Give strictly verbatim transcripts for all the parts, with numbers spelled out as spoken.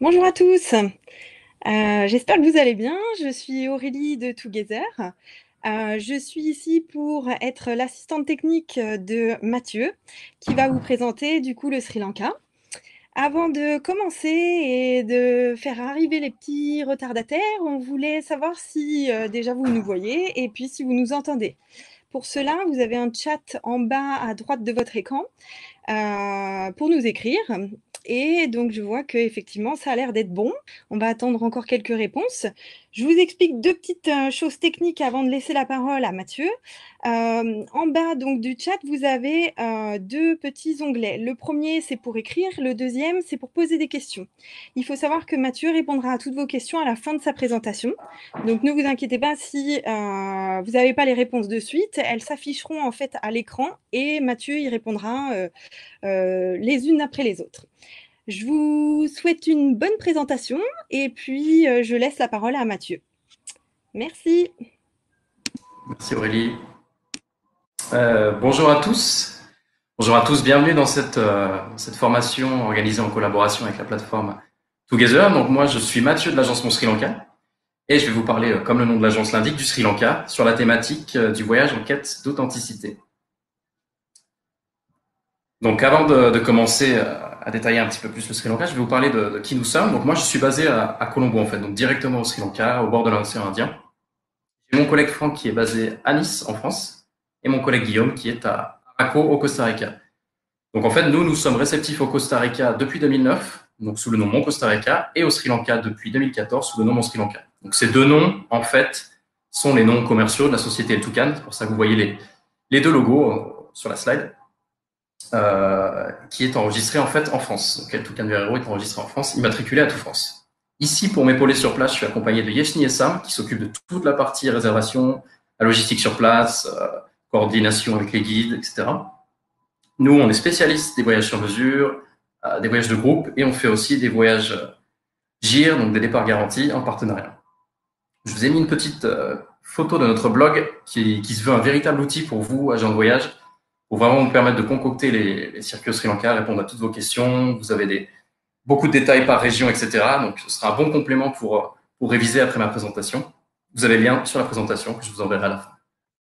Bonjour à tous, euh, j'espère que vous allez bien. Je suis Aurélie de Together. Euh, je suis ici pour être l'assistante technique de Mathieu, qui va vous présenter du coup le Sri Lanka. Avant de commencer et de faire arriver les petits retardataires, on voulait savoir si euh, déjà vous nous voyez et puis si vous nous entendez. Pour cela, vous avez un chat en bas à droite de votre écran euh, pour nous écrire. Et donc, je vois qu'effectivement, ça a l'air d'être bon. On va attendre encore quelques réponses. Je vous explique deux petites euh, choses techniques avant de laisser la parole à Mathieu. Euh, en bas donc du chat, vous avez euh, deux petits onglets. Le premier, c'est pour écrire. Le deuxième, c'est pour poser des questions. Il faut savoir que Mathieu répondra à toutes vos questions à la fin de sa présentation. Donc, ne vous inquiétez pas si euh, vous n'avez pas les réponses de suite. Elles s'afficheront en fait à l'écran et Mathieu y répondra euh, euh, les unes après les autres. Je vous souhaite une bonne présentation et puis euh, je laisse la parole à Mathieu. Merci. Merci Aurélie. Euh, bonjour à tous. Bonjour à tous, bienvenue dans cette, euh, cette formation organisée en collaboration avec la plateforme Together. Donc moi, je suis Mathieu de l'agence Mon Sri Lanka et je vais vous parler, euh, comme le nom de l'agence l'indique, du Sri Lanka sur la thématique euh, du voyage en quête d'authenticité. Donc avant de, de commencer euh, à détailler un petit peu plus le Sri Lanka, je vais vous parler de, de qui nous sommes. Donc moi, je suis basé à, à Colombo en fait, donc directement au Sri Lanka, au bord de l'océan Indien. J'ai mon collègue Franck qui est basé à Nice en France et mon collègue Guillaume qui est à Araco au Costa Rica. Donc en fait, nous, nous sommes réceptifs au Costa Rica depuis deux mille neuf, donc sous le nom Mon Costa Rica, et au Sri Lanka depuis deux mille quatorze sous le nom Mon Sri Lanka. Donc ces deux noms, en fait, sont les noms commerciaux de la société El Toucan. C'est pour ça que vous voyez les, les deux logos euh, sur la slide, euh, qui est enregistré en fait en France. Donc El Toucan Vero est enregistré en France, immatriculé à tout France. Ici, pour m'épauler sur place, je suis accompagné de Yeshni et Sam, qui s'occupent de toute la partie réservation, la logistique sur place, euh, coordination avec les guides, et cetera. Nous, on est spécialistes des voyages sur mesure, euh, des voyages de groupe, et on fait aussi des voyages G I R, donc des départs garantis en partenariat. Je vous ai mis une petite euh, photo de notre blog qui, qui se veut un véritable outil pour vous, agents de voyage, pour vraiment vous permettre de concocter les, les circuits au Sri Lanka, répondre à toutes vos questions. Vous avez des, beaucoup de détails par région, et cetera. Donc, ce sera un bon complément pour, pour réviser après ma présentation. Vous avez le lien sur la présentation que je vous enverrai à la fin.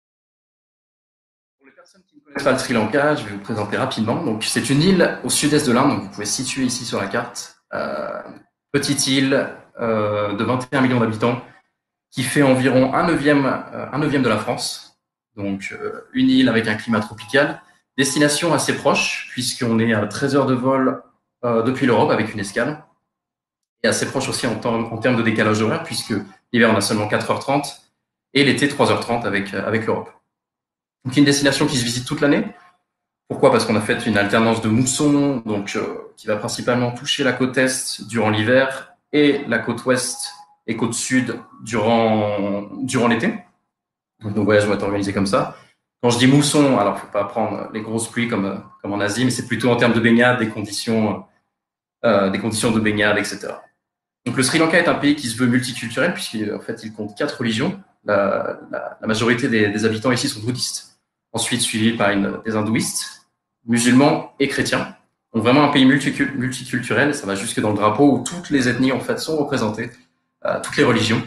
Pour les personnes qui ne connaissent pas le Sri Lanka, je vais vous présenter rapidement. Donc, c'est une île au sud-est de l'Inde, donc vous pouvez situer ici sur la carte. Euh, petite île euh, de vingt et un millions d'habitants qui fait environ un neuvième, euh, un neuvième de la France. Donc, euh, une île avec un climat tropical. Destination assez proche, puisqu'on est à treize heures de vol euh, depuis l'Europe avec une escale. Et assez proche aussi en, en termes de décalage horaire, puisque l'hiver, on a seulement quatre heures trente et l'été, trois heures trente avec, avec l'Europe. Donc, une destination qui se visite toute l'année. Pourquoi? Parce qu'on a fait une alternance de mousson, donc euh, qui va principalement toucher la côte est durant l'hiver et la côte ouest et côte sud durant, durant l'été. Donc nos voyages vont être organisés comme ça. Quand je dis mousson, alors il ne faut pas prendre les grosses pluies comme, comme en Asie, mais c'est plutôt en termes de baignade, des conditions, euh, des conditions de baignade, et cetera. Donc le Sri Lanka est un pays qui se veut multiculturel puisqu'en fait il compte quatre religions. La, la, la majorité des, des habitants ici sont bouddhistes. Ensuite suivi par une, des hindouistes, musulmans et chrétiens. Donc vraiment un pays multiculturel, ça va jusque dans le drapeau où toutes les ethnies en fait sont représentées, euh, toutes les religions.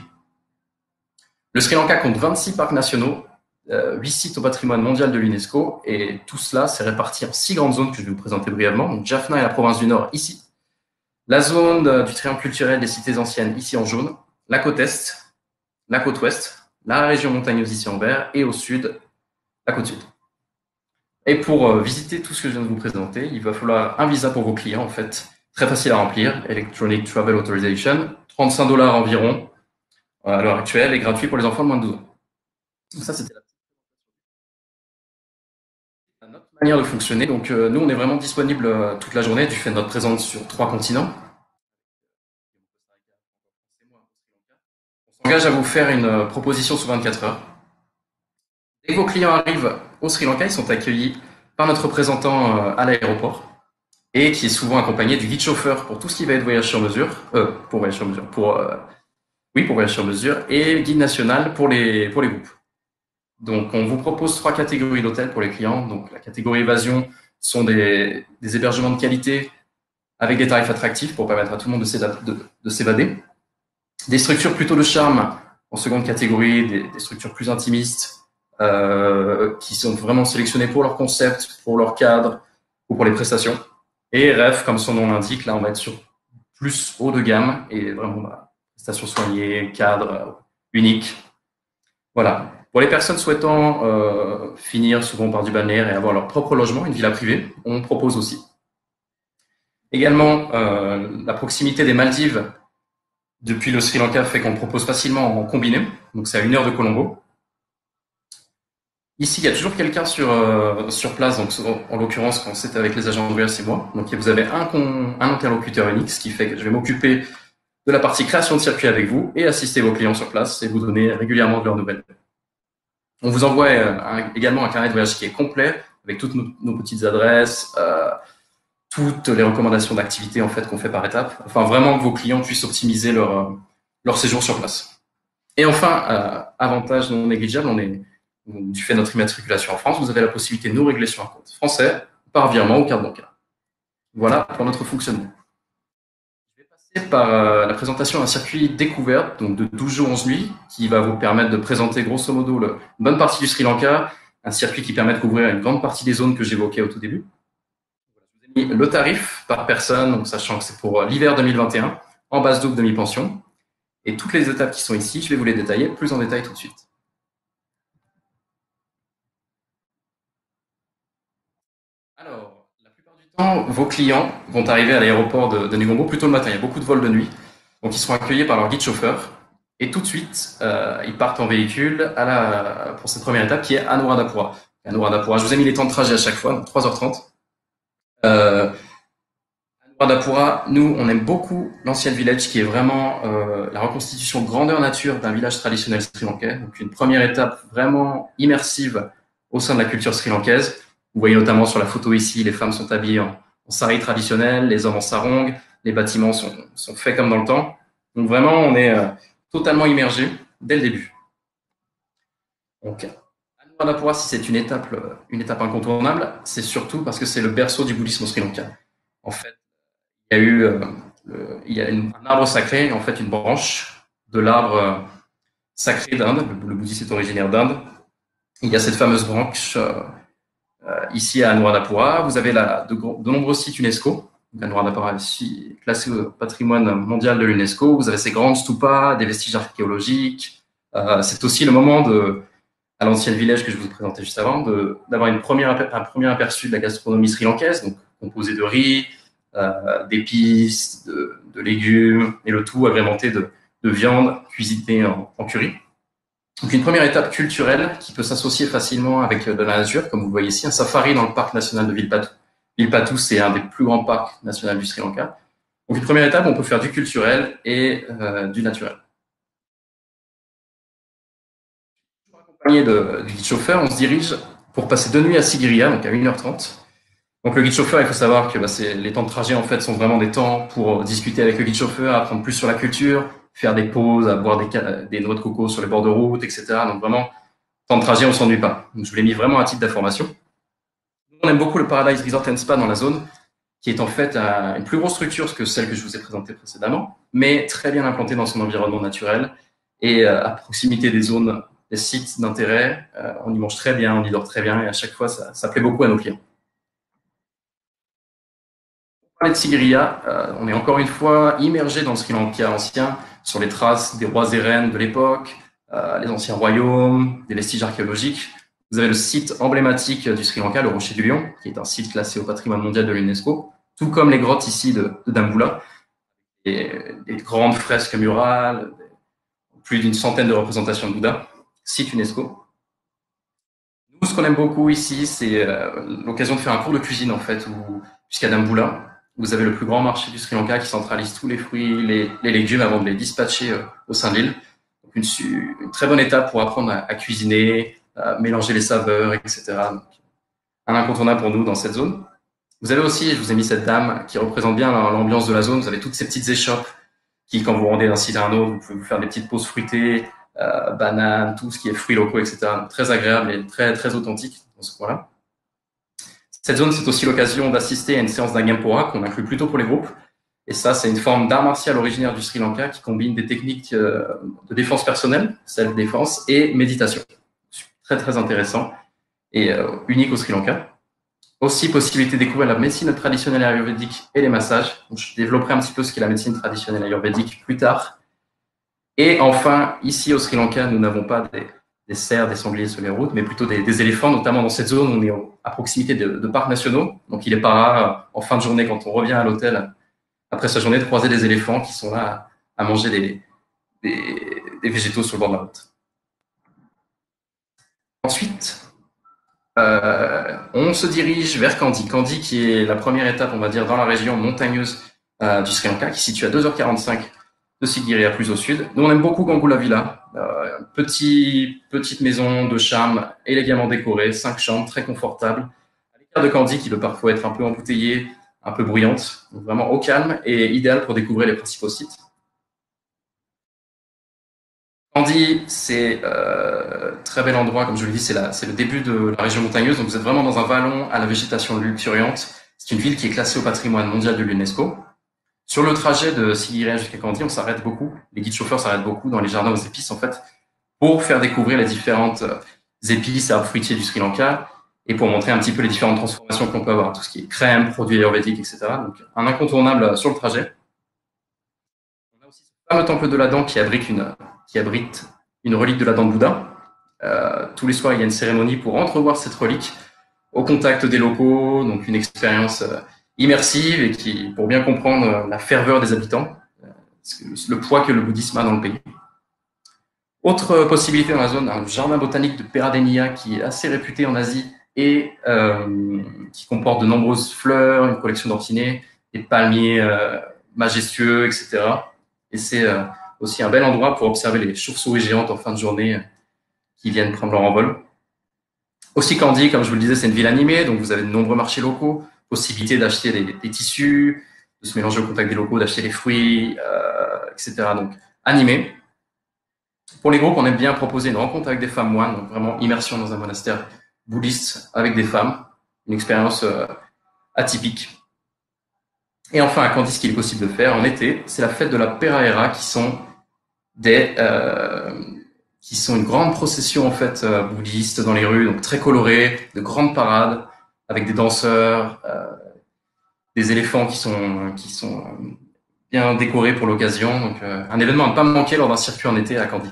Le Sri Lanka compte vingt-six parcs nationaux, euh, huit sites au patrimoine mondial de l'UNESCO, et tout cela s'est réparti en six grandes zones que je vais vous présenter brièvement. Donc Jaffna est la province du Nord ici, la zone euh, du triangle culturel des cités anciennes ici en jaune, la côte est, la côte ouest, la région montagneuse ici en vert, et au sud, la côte sud. Et pour euh, visiter tout ce que je viens de vous présenter, il va falloir un visa pour vos clients, en fait, très facile à remplir, Electronic Travel Authorization, trente-cinq dollars environ à l'heure actuelle, et gratuit pour les enfants de moins de douze ans. Donc ça, c'était la notre manière de fonctionner. Donc euh, nous, on est vraiment disponible euh, toute la journée du fait de notre présence sur trois continents. On s'engage à vous faire une euh, proposition sous vingt-quatre heures. Dès que vos clients arrivent au Sri Lanka, ils sont accueillis par notre représentant euh, à l'aéroport et qui est souvent accompagné du guide chauffeur pour tout ce qui va être voyage sur mesure, euh, pour voyage sur mesure, pour euh, oui pour voyage sur mesure, et guide national pour les pour les groupes. Donc on vous propose trois catégories d'hôtels pour les clients. Donc la catégorie évasion sont des, des hébergements de qualité avec des tarifs attractifs pour permettre à tout le monde de s'évader. Des structures plutôt de charme en seconde catégorie, des, des structures plus intimistes, euh, qui sont vraiment sélectionnées pour leur concept, pour leur cadre ou pour les prestations. Et Rêve, comme son nom l'indique, là on va être sur plus haut de gamme et vraiment bah, prestations soignées, cadre euh, unique. Voilà. Pour les personnes souhaitant euh, finir souvent par du balnéaire et avoir leur propre logement, une villa privée, on propose aussi. Également, euh, la proximité des Maldives depuis le Sri Lanka fait qu'on propose facilement en combiné, donc c'est à une heure de Colombo. Ici, il y a toujours quelqu'un sur, euh, sur place, donc en l'occurrence, quand c'était avec les agents de voyage, c'est moi. Donc vous avez un, un interlocuteur unique, ce qui fait que je vais m'occuper de la partie création de circuit avec vous et assister vos clients sur place et vous donner régulièrement de leurs nouvelles. On vous envoie euh, un, également un carnet de voyage qui est complet, avec toutes nos, nos petites adresses, euh, toutes les recommandations d'activités en fait qu'on fait par étapes. Enfin, vraiment que vos clients puissent optimiser leur, leur séjour sur place. Et enfin, euh, avantage non négligeable, on est, du fait de notre immatriculation en France, vous avez la possibilité de nous régler sur un compte français, par virement ou carte bancaire. Voilà pour notre fonctionnement. Je vais passer par euh, la présentation d'un circuit découverte, donc de douze jours, onze nuits, qui va vous permettre de présenter grosso modo le, une bonne partie du Sri Lanka, un circuit qui permet de couvrir une grande partie des zones que j'évoquais au tout début. Je vous ai mis le tarif par personne, donc sachant que c'est pour l'hiver deux mille vingt et un, en base double demi-pension. Et toutes les étapes qui sont ici, je vais vous les détailler plus en détail tout de suite. Alors, la plupart du temps, vos clients vont arriver à l'aéroport de, de Negombo plutôt le matin. Il y a beaucoup de vols de nuit. Donc, ils seront accueillis par leur guide chauffeur. Et tout de suite, euh, ils partent en véhicule à la, pour cette première étape qui est Anuradhapura. Anuradhapura, je vous ai mis les temps de trajet à chaque fois, donc trois heures trente. Euh, Anuradhapura, nous, on aime beaucoup l'ancienne village qui est vraiment euh, la reconstitution grandeur nature d'un village traditionnel sri-lankais. Donc, une première étape vraiment immersive au sein de la culture sri-lankaise. Vous voyez notamment sur la photo ici, les femmes sont habillées en, en sari traditionnel, les hommes en sarong, les bâtiments sont, sont faits comme dans le temps. Donc vraiment, on est euh, totalement immergé dès le début. Donc, Anuradhapura, si c'est une étape, une étape incontournable, c'est surtout parce que c'est le berceau du bouddhisme au Sri Lanka. En fait, il y a eu euh, le, il y a une, un arbre sacré, en fait une branche de l'arbre euh, sacré d'Inde. Le, le bouddhisme est originaire d'Inde. Il y a cette fameuse branche euh, Euh, ici à Anuradhapura, vous avez la, de, de nombreux sites UNESCO. Anuradhapura est ici classé au patrimoine mondial de l'UNESCO. Vous avez ces grandes stupas, des vestiges archéologiques. Euh, c'est aussi le moment de, à l'ancienne village que je vous ai présenté juste avant, d'avoir une première, un premier aperçu de la gastronomie sri-lankaise, donc composé de riz, euh, d'épices, de, de légumes, et le tout agrémenté de, de viande cuisinée en, en curry. Donc une première étape culturelle qui peut s'associer facilement avec de la nature, comme vous le voyez ici, un safari dans le parc national de Vilpatu. Vilpatu, c'est un des plus grands parcs nationaux du Sri Lanka. Donc une première étape, on peut faire du culturel et euh, du naturel. Accompagné de, du guide chauffeur, on se dirige pour passer deux nuits à Sigiriya, donc à une heure trente. Donc le guide chauffeur, il faut savoir que bah, les temps de trajet en fait sont vraiment des temps pour discuter avec le guide chauffeur, apprendre plus sur la culture, faire des pauses, à boire des, des noix de coco sur les bords de route, et cetera. Donc vraiment, temps de trajet, on ne s'ennuie pas. Donc, je vous l'ai mis vraiment à titre d'information. On aime beaucoup le Paradise Resort and Spa dans la zone, qui est en fait euh, une plus grosse structure que celle que je vous ai présentée précédemment, mais très bien implantée dans son environnement naturel et euh, à proximité des zones, des sites d'intérêt. Euh, on y mange très bien, on y dort très bien et à chaque fois, ça, ça plaît beaucoup à nos clients. De Sigiriya, euh, on est encore une fois immergé dans le Sri Lanka ancien, sur les traces des rois et reines de l'époque, euh, les anciens royaumes, des vestiges archéologiques. Vous avez le site emblématique du Sri Lanka, le Rocher du Lion, qui est un site classé au patrimoine mondial de l'UNESCO, tout comme les grottes ici de, de Dambulla, et des grandes fresques murales, plus d'une centaine de représentations de Bouddha, site UNESCO. Nous, ce qu'on aime beaucoup ici, c'est euh, l'occasion de faire un cours de cuisine, en fait, puisqu'à Dambulla, vous avez le plus grand marché du Sri Lanka qui centralise tous les fruits, les, les légumes avant de les dispatcher euh, au sein de l'île. Donc une, une très bonne étape pour apprendre à, à cuisiner, à mélanger les saveurs, et cetera. Donc, un incontournable pour nous dans cette zone. Vous avez aussi, je vous ai mis cette dame qui représente bien l'ambiance de la zone. Vous avez toutes ces petites échoppes qui, quand vous rendez d'un site à un autre, vous pouvez vous faire des petites pauses fruitées, euh, bananes, tout ce qui est fruits locaux, et cetera. Donc, très agréable et très, très authentique dans ce coin-là. Cette zone, c'est aussi l'occasion d'assister à une séance d'Agampora qu'on inclut plutôt pour les groupes. Et ça, c'est une forme d'art martial originaire du Sri Lanka qui combine des techniques de défense personnelle, self-défense, et méditation. Très, très intéressant et euh, unique au Sri Lanka. Aussi, possibilité de découvrir la médecine traditionnelle ayurvédique et les massages. Donc, je développerai un petit peu ce qu'est la médecine traditionnelle ayurvédique plus tard. Et enfin, ici au Sri Lanka, nous n'avons pas des, des cerfs, des sangliers sur les routes, mais plutôt des, des éléphants, notamment dans cette zone où on est à proximité de, de parcs nationaux. Donc, il n'est pas rare, en fin de journée, quand on revient à l'hôtel, après sa journée, de croiser des éléphants qui sont là à manger des, des, des végétaux sur le bord de la route. Ensuite, euh, on se dirige vers Kandy. Kandy qui est la première étape, on va dire, dans la région montagneuse euh, du Sri Lanka, qui se situe à deux heures quarante-cinq de Sigiriya, plus au sud. Nous, on aime beaucoup Gangula Villa. Euh, petit, petite maison de charme, élégamment décorée, cinq chambres, très confortable. À l'écart de Kandy, qui peut parfois être un peu embouteillée, un peu bruyante, donc vraiment au calme et idéal pour découvrir les principaux sites. Kandy, c'est euh, très bel endroit, comme je l'ai dit, c'est le début de la région montagneuse, donc vous êtes vraiment dans un vallon à la végétation luxuriante. C'est une ville qui est classée au patrimoine mondial de l'UNESCO. Sur le trajet de Sigiriya jusqu'à Kandy, on s'arrête beaucoup, les guides chauffeurs s'arrêtent beaucoup dans les jardins aux épices, en fait, pour faire découvrir les différentes épices et arbres fruitiers du Sri Lanka et pour montrer un petit peu les différentes transformations qu'on peut avoir, tout ce qui est crème, produits ayurvédiques, et cetera. Donc, un incontournable sur le trajet. On a aussi ce fameux temple de la dent qui abrite une, qui abrite une relique de la dent de Bouddha. Euh, tous les soirs, il y a une cérémonie pour entrevoir cette relique au contact des locaux, donc une expérience euh, immersive et qui, pour bien comprendre euh, la ferveur des habitants, euh, le poids que le bouddhisme a dans le pays. Autre possibilité dans la zone, un jardin botanique de Peradeniya qui est assez réputé en Asie et euh, qui comporte de nombreuses fleurs, une collection d'ortinés, des palmiers euh, majestueux, et cetera. Et c'est euh, aussi un bel endroit pour observer les chauves-souris géantes en fin de journée euh, qui viennent prendre leur envol. Aussi Kandy, comme je vous le disais, c'est une ville animée, donc vous avez de nombreux marchés locaux, possibilité d'acheter des, des tissus, de se mélanger au contact des locaux, d'acheter des fruits, euh, et cetera. Donc animé. Pour les groupes, on aime bien proposer une rencontre avec des femmes moines, donc vraiment immersion dans un monastère bouddhiste avec des femmes, une expérience euh, atypique. Et enfin, à Kandy, ce qu'il est possible de faire en été, c'est la fête de la Perahera, qui sont des euh, qui sont une grande procession en fait euh, bouddhiste dans les rues, donc très colorée, de grandes parades avec des danseurs, euh, des éléphants qui sont qui sont bien décorés pour l'occasion. Donc euh, un événement à ne pas manquer lors d'un circuit en été à Kandy.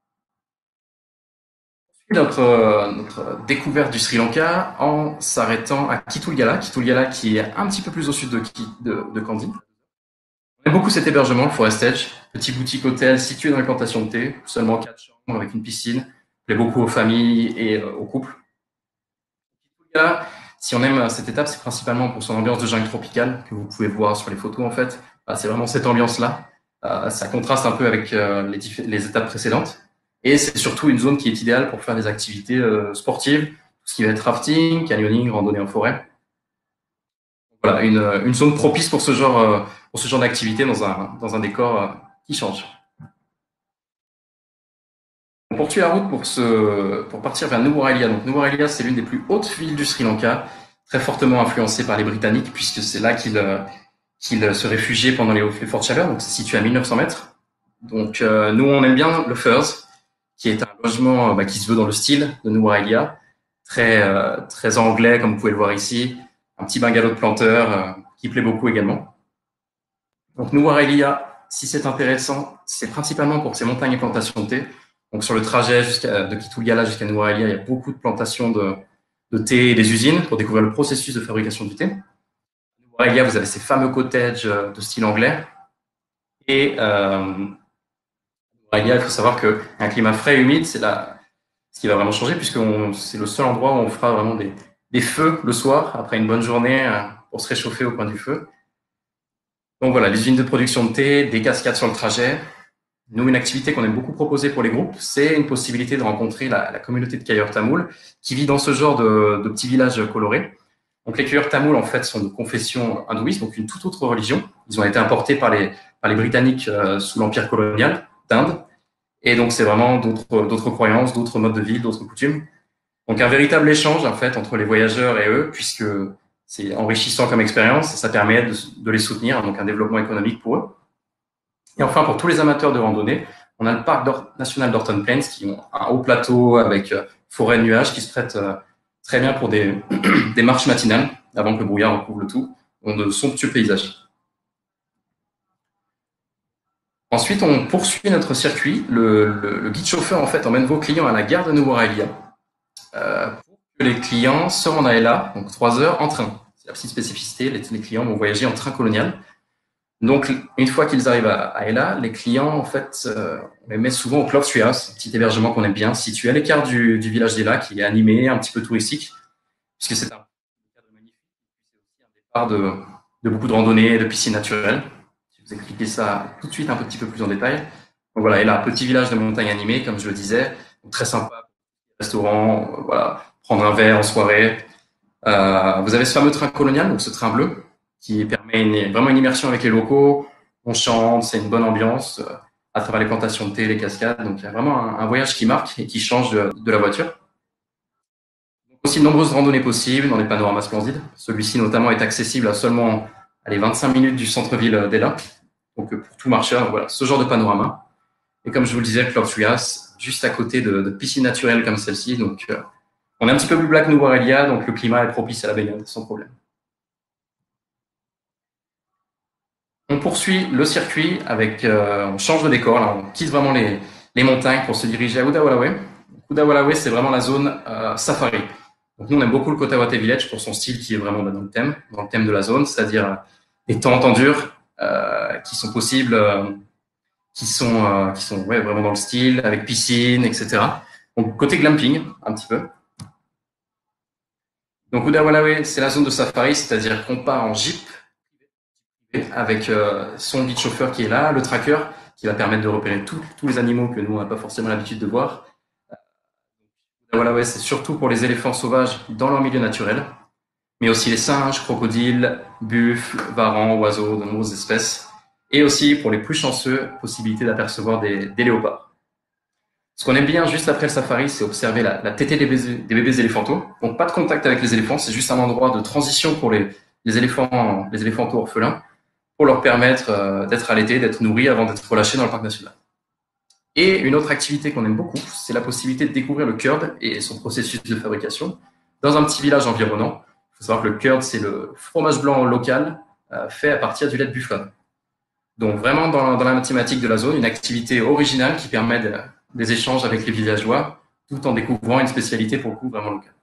Notre, notre découverte du Sri Lanka en s'arrêtant à Kitulgala, Kitulgala qui est un petit peu plus au sud de, de, de Kandy. On aime beaucoup cet hébergement, le Forest Edge, petit boutique hôtel situé dans les plantations de thé, seulement quatre chambres avec une piscine, plaît beaucoup aux familles et euh, aux couples. Kitulgala, si on aime cette étape, c'est principalement pour son ambiance de jungle tropicale que vous pouvez voir sur les photos en fait. C'est vraiment cette ambiance-là. Euh, ça contraste un peu avec euh, les, les étapes précédentes. Et c'est surtout une zone qui est idéale pour faire des activités euh, sportives, tout ce qui va être rafting, canyoning, randonnée en forêt. Voilà, une, une zone propice pour ce genre, euh, pour ce genre d'activité dans un, dans un décor euh, qui change. On poursuit la route pour, ce, pour partir vers Nuwara. Donc Nuwara, c'est l'une des plus hautes villes du Sri Lanka, très fortement influencée par les Britanniques, puisque c'est là qu'ils qu'ils se réfugiaient pendant les, les fortes chaleurs. Donc c'est situé à mille neuf cents mètres. Donc euh, nous, on aime bien le Furs, qui est un logement bah, qui se veut dans le style de Nuwara, très, euh, très anglais, comme vous pouvez le voir ici, un petit bungalow de planteur euh, qui plaît beaucoup également. Donc Nuwara, si c'est intéressant, c'est principalement pour ses montagnes et plantations de thé. Donc sur le trajet jusqu'à, de Kitulgala jusqu'à Nuwara, il y a beaucoup de plantations de, de thé et des usines pour découvrir le processus de fabrication du thé. À Nuwara, vous avez ces fameux cottages de style anglais. Et euh, il faut savoir qu'un climat frais et humide, c'est la, ce qui va vraiment changer, puisque c'est le seul endroit où on fera vraiment des, des feux le soir, après une bonne journée, pour se réchauffer au coin du feu. Donc voilà, les usines de production de thé, des cascades sur le trajet. Nous, une activité qu'on aime beaucoup proposer pour les groupes, c'est une possibilité de rencontrer la, la communauté de cueilleurs tamouls qui vit dans ce genre de, de petits villages colorés. Donc les cueilleurs tamouls, en fait, sont de confession hindouiste, donc une toute autre religion. Ils ont été importés par les, par les Britanniques euh, sous l'empire colonial d'Inde. Et donc, c'est vraiment d'autres, d'autres croyances, d'autres modes de vie, d'autres coutumes. Donc, un véritable échange, en fait, entre les voyageurs et eux, puisque c'est enrichissant comme expérience et ça permet de, de les soutenir, donc un développement économique pour eux. Et enfin, pour tous les amateurs de randonnée, on a le parc national d'Orton Plains qui ont un haut plateau avec forêt de nuages qui se prête très bien pour des, des marches matinales avant que le brouillard recouvre le tout, dans de somptueux paysages. Ensuite, on poursuit notre circuit. Le, le, le guide chauffeur en fait emmène vos clients à la gare de Nouvelle-Alia euh, pour que les clients se rendent à Ella, donc trois heures en train. C'est la petite spécificité, les, les clients vont voyager en train colonial. Donc, une fois qu'ils arrivent à, à Ella, les clients, en fait, euh, on les met souvent au Clough Tree House, un petit hébergement qu'on aime bien, situé à l'écart du, du village d'Ella, qui est animé, un petit peu touristique, puisque c'est un cadre magnifique. C'est aussi un départ de, de beaucoup de randonnées, de piscines naturelles. Je vais vous expliquer ça tout de suite un petit peu plus en détail. Donc voilà, Ella, petit village de montagne animé, comme je le disais, donc très sympa, restaurant, euh, voilà, prendre un verre en soirée. Euh, vous avez ce fameux train colonial, donc ce train bleu, qui permet une, vraiment une immersion avec les locaux. On chante, c'est une bonne ambiance euh, à travers les plantations de thé, les cascades. Donc, il y a vraiment un, un voyage qui marque et qui change de, de la voiture. Donc, aussi de nombreuses randonnées possibles dans des panoramas splendides. Celui-ci, notamment, est accessible à seulement allez, vingt-cinq minutes du centre-ville d'Ella. Donc, pour tout marcheur, voilà, ce genre de panorama. Et comme je vous le disais, Clough Tree House, juste à côté de, de piscines naturelles comme celle-ci. Donc, euh, on est un petit peu plus bas que Nouvelle-Alia, donc le climat est propice à la baignade, sans problème. On poursuit le circuit avec, euh, on change de décor, là, on quitte vraiment les, les montagnes pour se diriger à Udawalawe. Udawalawe, c'est vraiment la zone euh, safari. Donc nous, on aime beaucoup le Kotawate Village pour son style qui est vraiment dans le thème, dans le thème de la zone, c'est-à-dire euh, des tentes en dur euh, qui sont possibles, euh, qui sont, euh, qui sont ouais, vraiment dans le style, avec piscine, et cetera. Donc côté glamping, un petit peu. Donc Udawalawe, c'est la zone de safari, c'est-à-dire qu'on part en jeep avec euh, son guide chauffeur qui est là, le tracker qui va permettre de repérer tout, tous les animaux que nous on n'a pas forcément l'habitude de voir. Voilà, ouais, c'est surtout pour les éléphants sauvages dans leur milieu naturel, mais aussi les singes, crocodiles, buffles, varans, oiseaux, de nombreuses espèces, et aussi pour les plus chanceux, possibilité d'apercevoir des, des léopards. Ce qu'on aime bien juste après le safari, c'est observer la, la tétée des bébés, des bébés éléphantaux. Donc pas de contact avec les éléphants, c'est juste un endroit de transition pour les, les éléphants, les éléphantaux orphelins, pour leur permettre euh, d'être allaités, d'être nourris avant d'être relâchés dans le parc national. Et une autre activité qu'on aime beaucoup, c'est la possibilité de découvrir le curd et son processus de fabrication dans un petit village environnant. Il faut savoir que le curd, c'est le fromage blanc local euh, fait à partir du lait de bufflone. Donc vraiment dans, dans la mathématique de la zone, une activité originale qui permet de, des échanges avec les villageois tout en découvrant une spécialité pour le coup vraiment locale.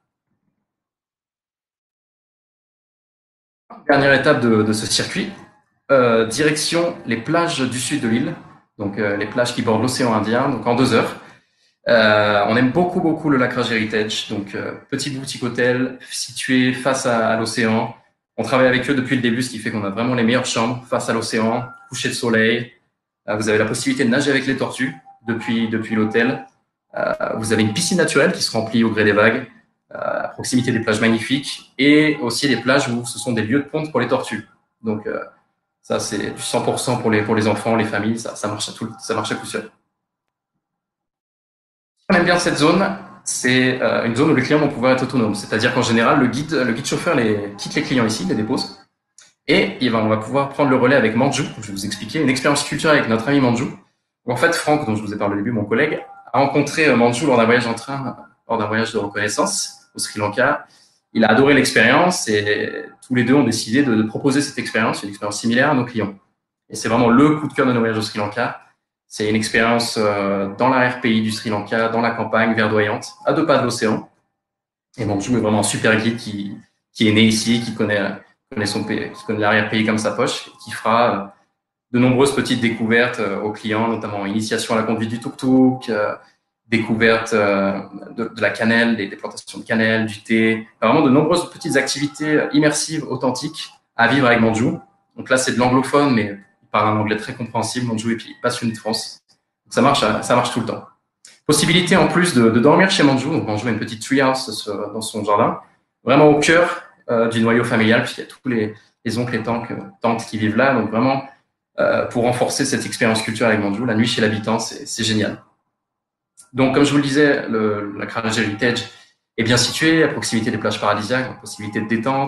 Dernière étape de, de ce circuit, Euh, direction les plages du sud de l'île, donc euh, les plages qui bordent l'océan Indien, donc en deux heures. Euh, on aime beaucoup beaucoup le Lacrage Heritage, donc euh, petit boutique hôtel situé face à, à l'océan. On travaille avec eux depuis le début, ce qui fait qu'on a vraiment les meilleures chambres face à l'océan, coucher de soleil. Euh, vous avez la possibilité de nager avec les tortues depuis depuis l'hôtel. Euh, vous avez une piscine naturelle qui se remplit au gré des vagues, euh, à proximité des plages magnifiques, et aussi des plages où ce sont des lieux de ponte pour les tortues. Donc euh, ça, c'est du cent pour cent pour les, pour les enfants, les familles, ça, ça, marche à tout, ça marche à coup sûr. On aime bien cette zone, c'est euh, une zone où les clients vont pouvoir être autonomes. C'est-à-dire qu'en général, le guide, le guide chauffeur les, quitte les clients ici, les dépose, et il va, on va pouvoir prendre le relais avec Manju, je vais vous expliquer, une expérience culturelle avec notre ami Manju. En fait, Franck, dont je vous ai parlé au début, mon collègue, a rencontré Manju lors d'un voyage en train, lors d'un voyage de reconnaissance au Sri Lanka. Il a adoré l'expérience et tous les deux ont décidé de, de proposer cette expérience, une expérience similaire à nos clients. Et c'est vraiment le coup de cœur de nos voyages au Sri Lanka. C'est une expérience euh, dans l'arrière-pays du Sri Lanka, dans la campagne verdoyante, à deux pas de l'océan. Et bon, je suis vraiment un super guide qui, qui est né ici, qui connaît, connaît son pays, qui connaît l'arrière-pays comme sa poche, et qui fera de nombreuses petites découvertes euh, aux clients, notamment initiation à la conduite du tuk-tuk, euh, découverte euh, de, de la cannelle, des, des plantations de cannelle, du thé, vraiment de nombreuses petites activités immersives, authentiques à vivre avec Manju. Donc là, c'est de l'anglophone, mais il parle un anglais très compréhensible, Manju, et puis passionné de France. Donc ça marche, ça marche tout le temps. Possibilité en plus de, de dormir chez Manju. Donc Manju a une petite treehouse dans son jardin, vraiment au cœur euh, du noyau familial, puisqu'il y a tous les, les oncles et tantes, tantes qui vivent là. Donc vraiment, euh, pour renforcer cette expérience culturelle avec Manju, la nuit chez l'habitant, c'est génial. Donc, comme je vous le disais, le, la Lacrage Heritage est bien situé à proximité des plages paradisiaques, donc possibilité de détente,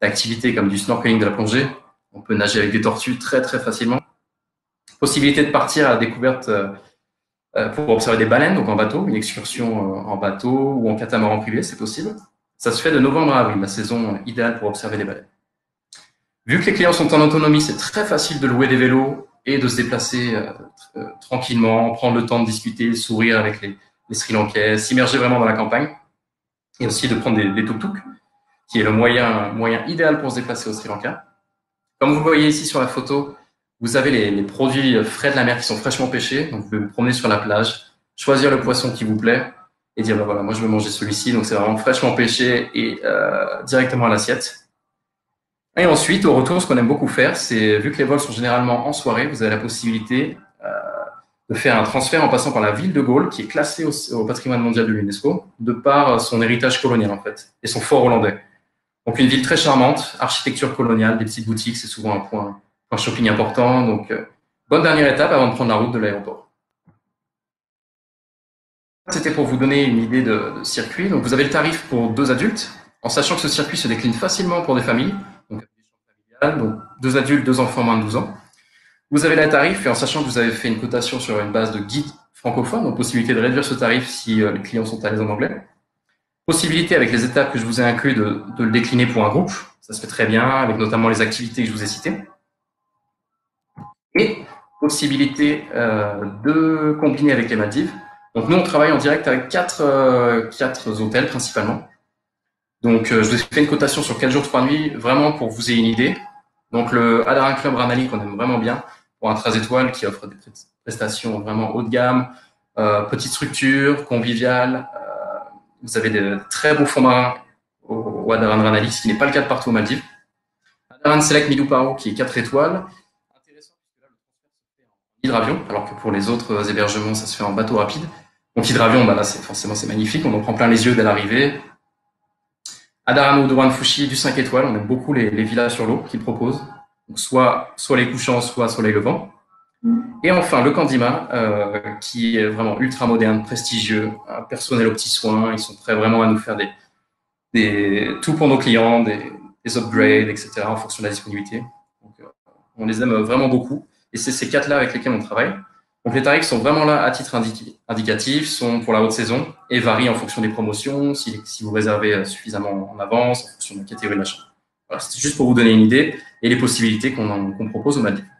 d'activités comme du snorkeling, de la plongée. On peut nager avec des tortues très très facilement. Possibilité de partir à la découverte euh, pour observer des baleines, donc en bateau, une excursion euh, en bateau ou en catamaran privé, c'est possible. Ça se fait de novembre à avril, la saison idéale pour observer les baleines. Vu que les clients sont en autonomie, c'est très facile de louer des vélos et de se déplacer euh, euh, tranquillement, prendre le temps de discuter, sourire avec les, les Sri Lankais, s'immerger vraiment dans la campagne, et aussi de prendre des, des tuk-tuk, qui est le moyen, moyen idéal pour se déplacer au Sri Lanka. Comme vous voyez ici sur la photo, vous avez les, les produits frais de la mer qui sont fraîchement pêchés. Donc, vous pouvez vous promener sur la plage, choisir le poisson qui vous plaît et dire, ben voilà, moi, je veux manger celui-ci. Donc, c'est vraiment fraîchement pêché et euh, directement à l'assiette. Et ensuite, au retour, ce qu'on aime beaucoup faire, c'est, vu que les vols sont généralement en soirée, vous avez la possibilité euh, de faire un transfert en passant par la ville de Gaulle, qui est classée au, au patrimoine mondial de l'UNESCO, de par son héritage colonial, en fait, et son fort hollandais. Donc, une ville très charmante, architecture coloniale, des petites boutiques, c'est souvent un point, un shopping important. Donc, euh, bonne dernière étape avant de prendre la route de l'aéroport. C'était pour vous donner une idée de, de circuit. Donc, vous avez le tarif pour deux adultes, en sachant que ce circuit se décline facilement pour des familles. Donc, donc deux adultes, deux enfants moins de douze ans. Vous avez le tarif, et en sachant que vous avez fait une cotation sur une base de guide francophone, donc possibilité de réduire ce tarif si euh, les clients sont à l'aise en anglais. Possibilité, avec les étapes que je vous ai inclus, de, de le décliner pour un groupe. Ça se fait très bien, avec notamment les activités que je vous ai citées. Et possibilité euh, de combiner avec les Maldives. Donc, nous, on travaille en direct avec quatre, euh, quatre hôtels principalement. Donc, euh, je vous ai fait une cotation sur quatre jours, trois nuits, vraiment pour que vous ayez une idée. Donc, le Adaran Club Ranali, qu'on aime vraiment bien, pour un treize étoiles qui offre des prestations vraiment haut de gamme, euh, petite structure, conviviale. Euh, vous avez de très beaux fonds marins au, au Adaran Ranali, ce qui n'est pas le cas de partout aux Maldives. Adaran Select Milu Paro, qui est quatre étoiles. Intéressant, puisque là, le transfert se fait en hydravion, alors que pour les autres hébergements, ça se fait en bateau rapide. Donc, hydravion, bah là, c'est, forcément, c'est magnifique. On en prend plein les yeux dès l'arrivée. Adaran Udoran Fushi, du cinq étoiles. On aime beaucoup les, les villas sur l'eau qu'ils proposent. Donc, soit, soit les couchants, soit soleil levant. Et enfin, le Kandima, euh, qui est vraiment ultra moderne, prestigieux, un personnel aux petits soins. Ils sont prêts vraiment à nous faire des, des, tout pour nos clients, des, des upgrades, et cetera, en fonction de la disponibilité. Donc, euh, on les aime vraiment beaucoup. Et c'est ces quatre-là avec lesquels on travaille. Donc, les tarifs sont vraiment là à titre indiqué, indicatif, sont pour la haute saison et varient en fonction des promotions, si, si vous réservez suffisamment en avance, en fonction de la catégorie de la chambre. Voilà, c'est juste pour vous donner une idée et les possibilités qu'on, qu'on propose aux Maldives.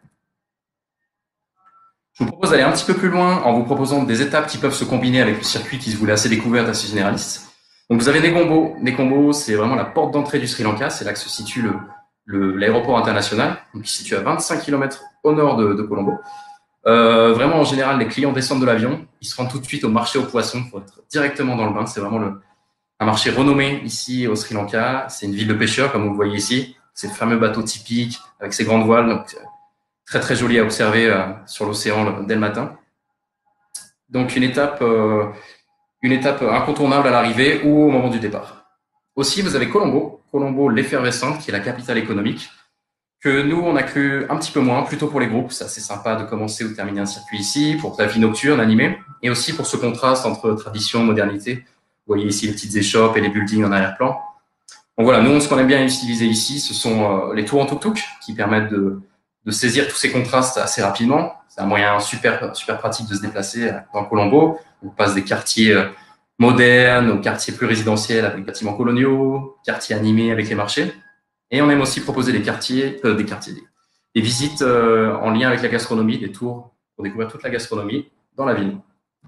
Je vous propose d'aller un petit peu plus loin en vous proposant des étapes qui peuvent se combiner avec le circuit qui se voulait assez découvert, assez généraliste. Donc, vous avez Negombo. Negombo, c'est vraiment la porte d'entrée du Sri Lanka. C'est là que se situe le, le, l'aéroport international, donc qui se situe à vingt-cinq kilomètres au nord de, de Colombo. Euh, vraiment, en général, les clients descendent de l'avion. Ils se rendent tout de suite au marché aux poissons pour être directement dans le bain. C'est vraiment le, un marché renommé ici au Sri Lanka. C'est une ville de pêcheurs, comme vous le voyez ici. C'est le fameux bateau typique avec ses grandes voiles. Donc, très, très joli à observer euh, sur l'océan le, dès le matin. Donc, une étape, euh, une étape incontournable à l'arrivée ou au moment du départ. Aussi, vous avez Colombo. Colombo, l'effervescente, qui est la capitale économique, que nous, on a cru un petit peu moins, plutôt pour les groupes. C'est assez sympa de commencer ou de terminer un circuit ici, pour la vie nocturne animée, et aussi pour ce contraste entre tradition et modernité. Vous voyez ici les petites échoppes et les buildings en arrière-plan. Donc voilà, nous, ce qu'on aime bien utiliser ici, ce sont euh, les tours en tuk-tuk, qui permettent de, de saisir tous ces contrastes assez rapidement. C'est un moyen super, super pratique de se déplacer dans Colombo. On passe des quartiers modernes aux quartiers plus résidentiels avec des bâtiments coloniaux, quartiers animés avec les marchés. Et on aime aussi proposer des quartiers, euh, des quartiers, des, des visites euh, en lien avec la gastronomie, des tours pour découvrir toute la gastronomie dans la ville.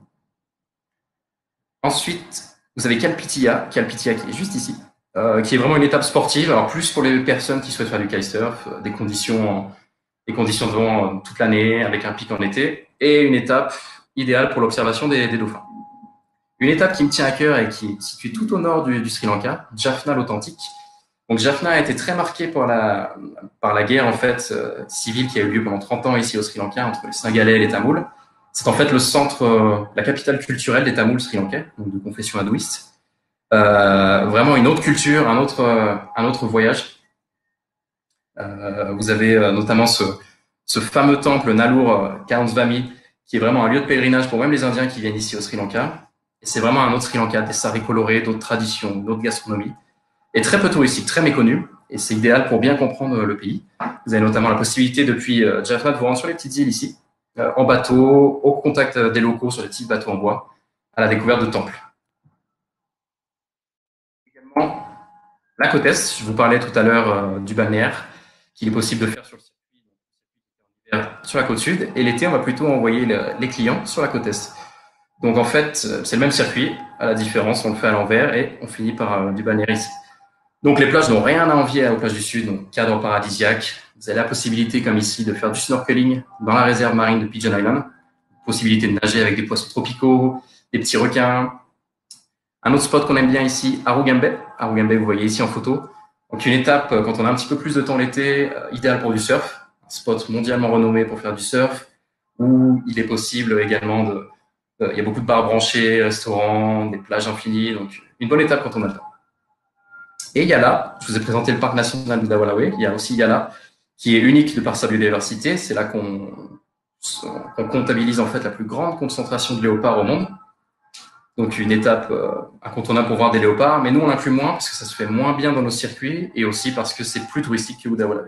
Ensuite, vous avez Kalpitiya, Kalpitiya qui est juste ici, euh, qui est vraiment une étape sportive. Alors plus pour les personnes qui souhaitent faire du kitesurf, euh, des conditions, des conditions de vent euh, toute l'année avec un pic en été, et une étape idéale pour l'observation des, des dauphins. Une étape qui me tient à cœur et qui est située tout au nord du, du Sri Lanka, Jaffna l'Authentique. Donc Jaffna a été très marqué par la, par la guerre en fait, euh, civile qui a eu lieu pendant trente ans ici au Sri Lanka entre les Singalais et les Tamouls. C'est en fait le centre, euh, la capitale culturelle des Tamouls sri-lankais, donc de confession hindouiste. Euh, vraiment une autre culture, un autre, euh, un autre voyage. Euh, vous avez euh, notamment ce, ce fameux temple Nallur Kansvami, qui est vraiment un lieu de pèlerinage pour même les Indiens qui viennent ici au Sri Lanka. Et c'est vraiment un autre Sri Lanka, des saris colorés, d'autres traditions, d'autres gastronomies. Et très peu touristique, très méconnu. et c'est idéal pour bien comprendre le pays. Vous avez notamment la possibilité depuis euh, Jaffna de vous rendre sur les petites îles ici, euh, en bateau, au contact des locaux sur les petits bateaux en bois, à la découverte de temples. Également, la côte Est, je vous parlais tout à l'heure euh, du balnéaire, qu'il est possible de faire sur le circuit sur la côte Sud, et l'été, on va plutôt envoyer le, les clients sur la côte Est. Donc en fait, c'est le même circuit, à la différence, on le fait à l'envers et on finit par euh, du balnéaire ici. Donc les plages n'ont rien à envier aux plages du Sud, donc cadre paradisiaque. Vous avez la possibilité, comme ici, de faire du snorkeling dans la réserve marine de Pigeon Island. Possibilité de nager avec des poissons tropicaux, des petits requins. Un autre spot qu'on aime bien ici, Arugambe. Arugambe, vous voyez ici en photo. Donc une étape, quand on a un petit peu plus de temps l'été, euh, idéal pour du surf. Un spot mondialement renommé pour faire du surf, où il est possible également de... Euh, il y a beaucoup de bars branchés, restaurants, des plages infinies. Donc une bonne étape quand on a le temps. Et Yala, je vous ai présenté le parc national de Dawalawe. Il y a aussi Yala, qui est unique de par sa biodiversité. C'est là qu'on qu'on comptabilise en fait la plus grande concentration de léopards au monde. Donc une étape euh, incontournable pour voir des léopards. Mais nous, on l'inclut moins parce que ça se fait moins bien dans nos circuits et aussi parce que c'est plus touristique que Dawalawe.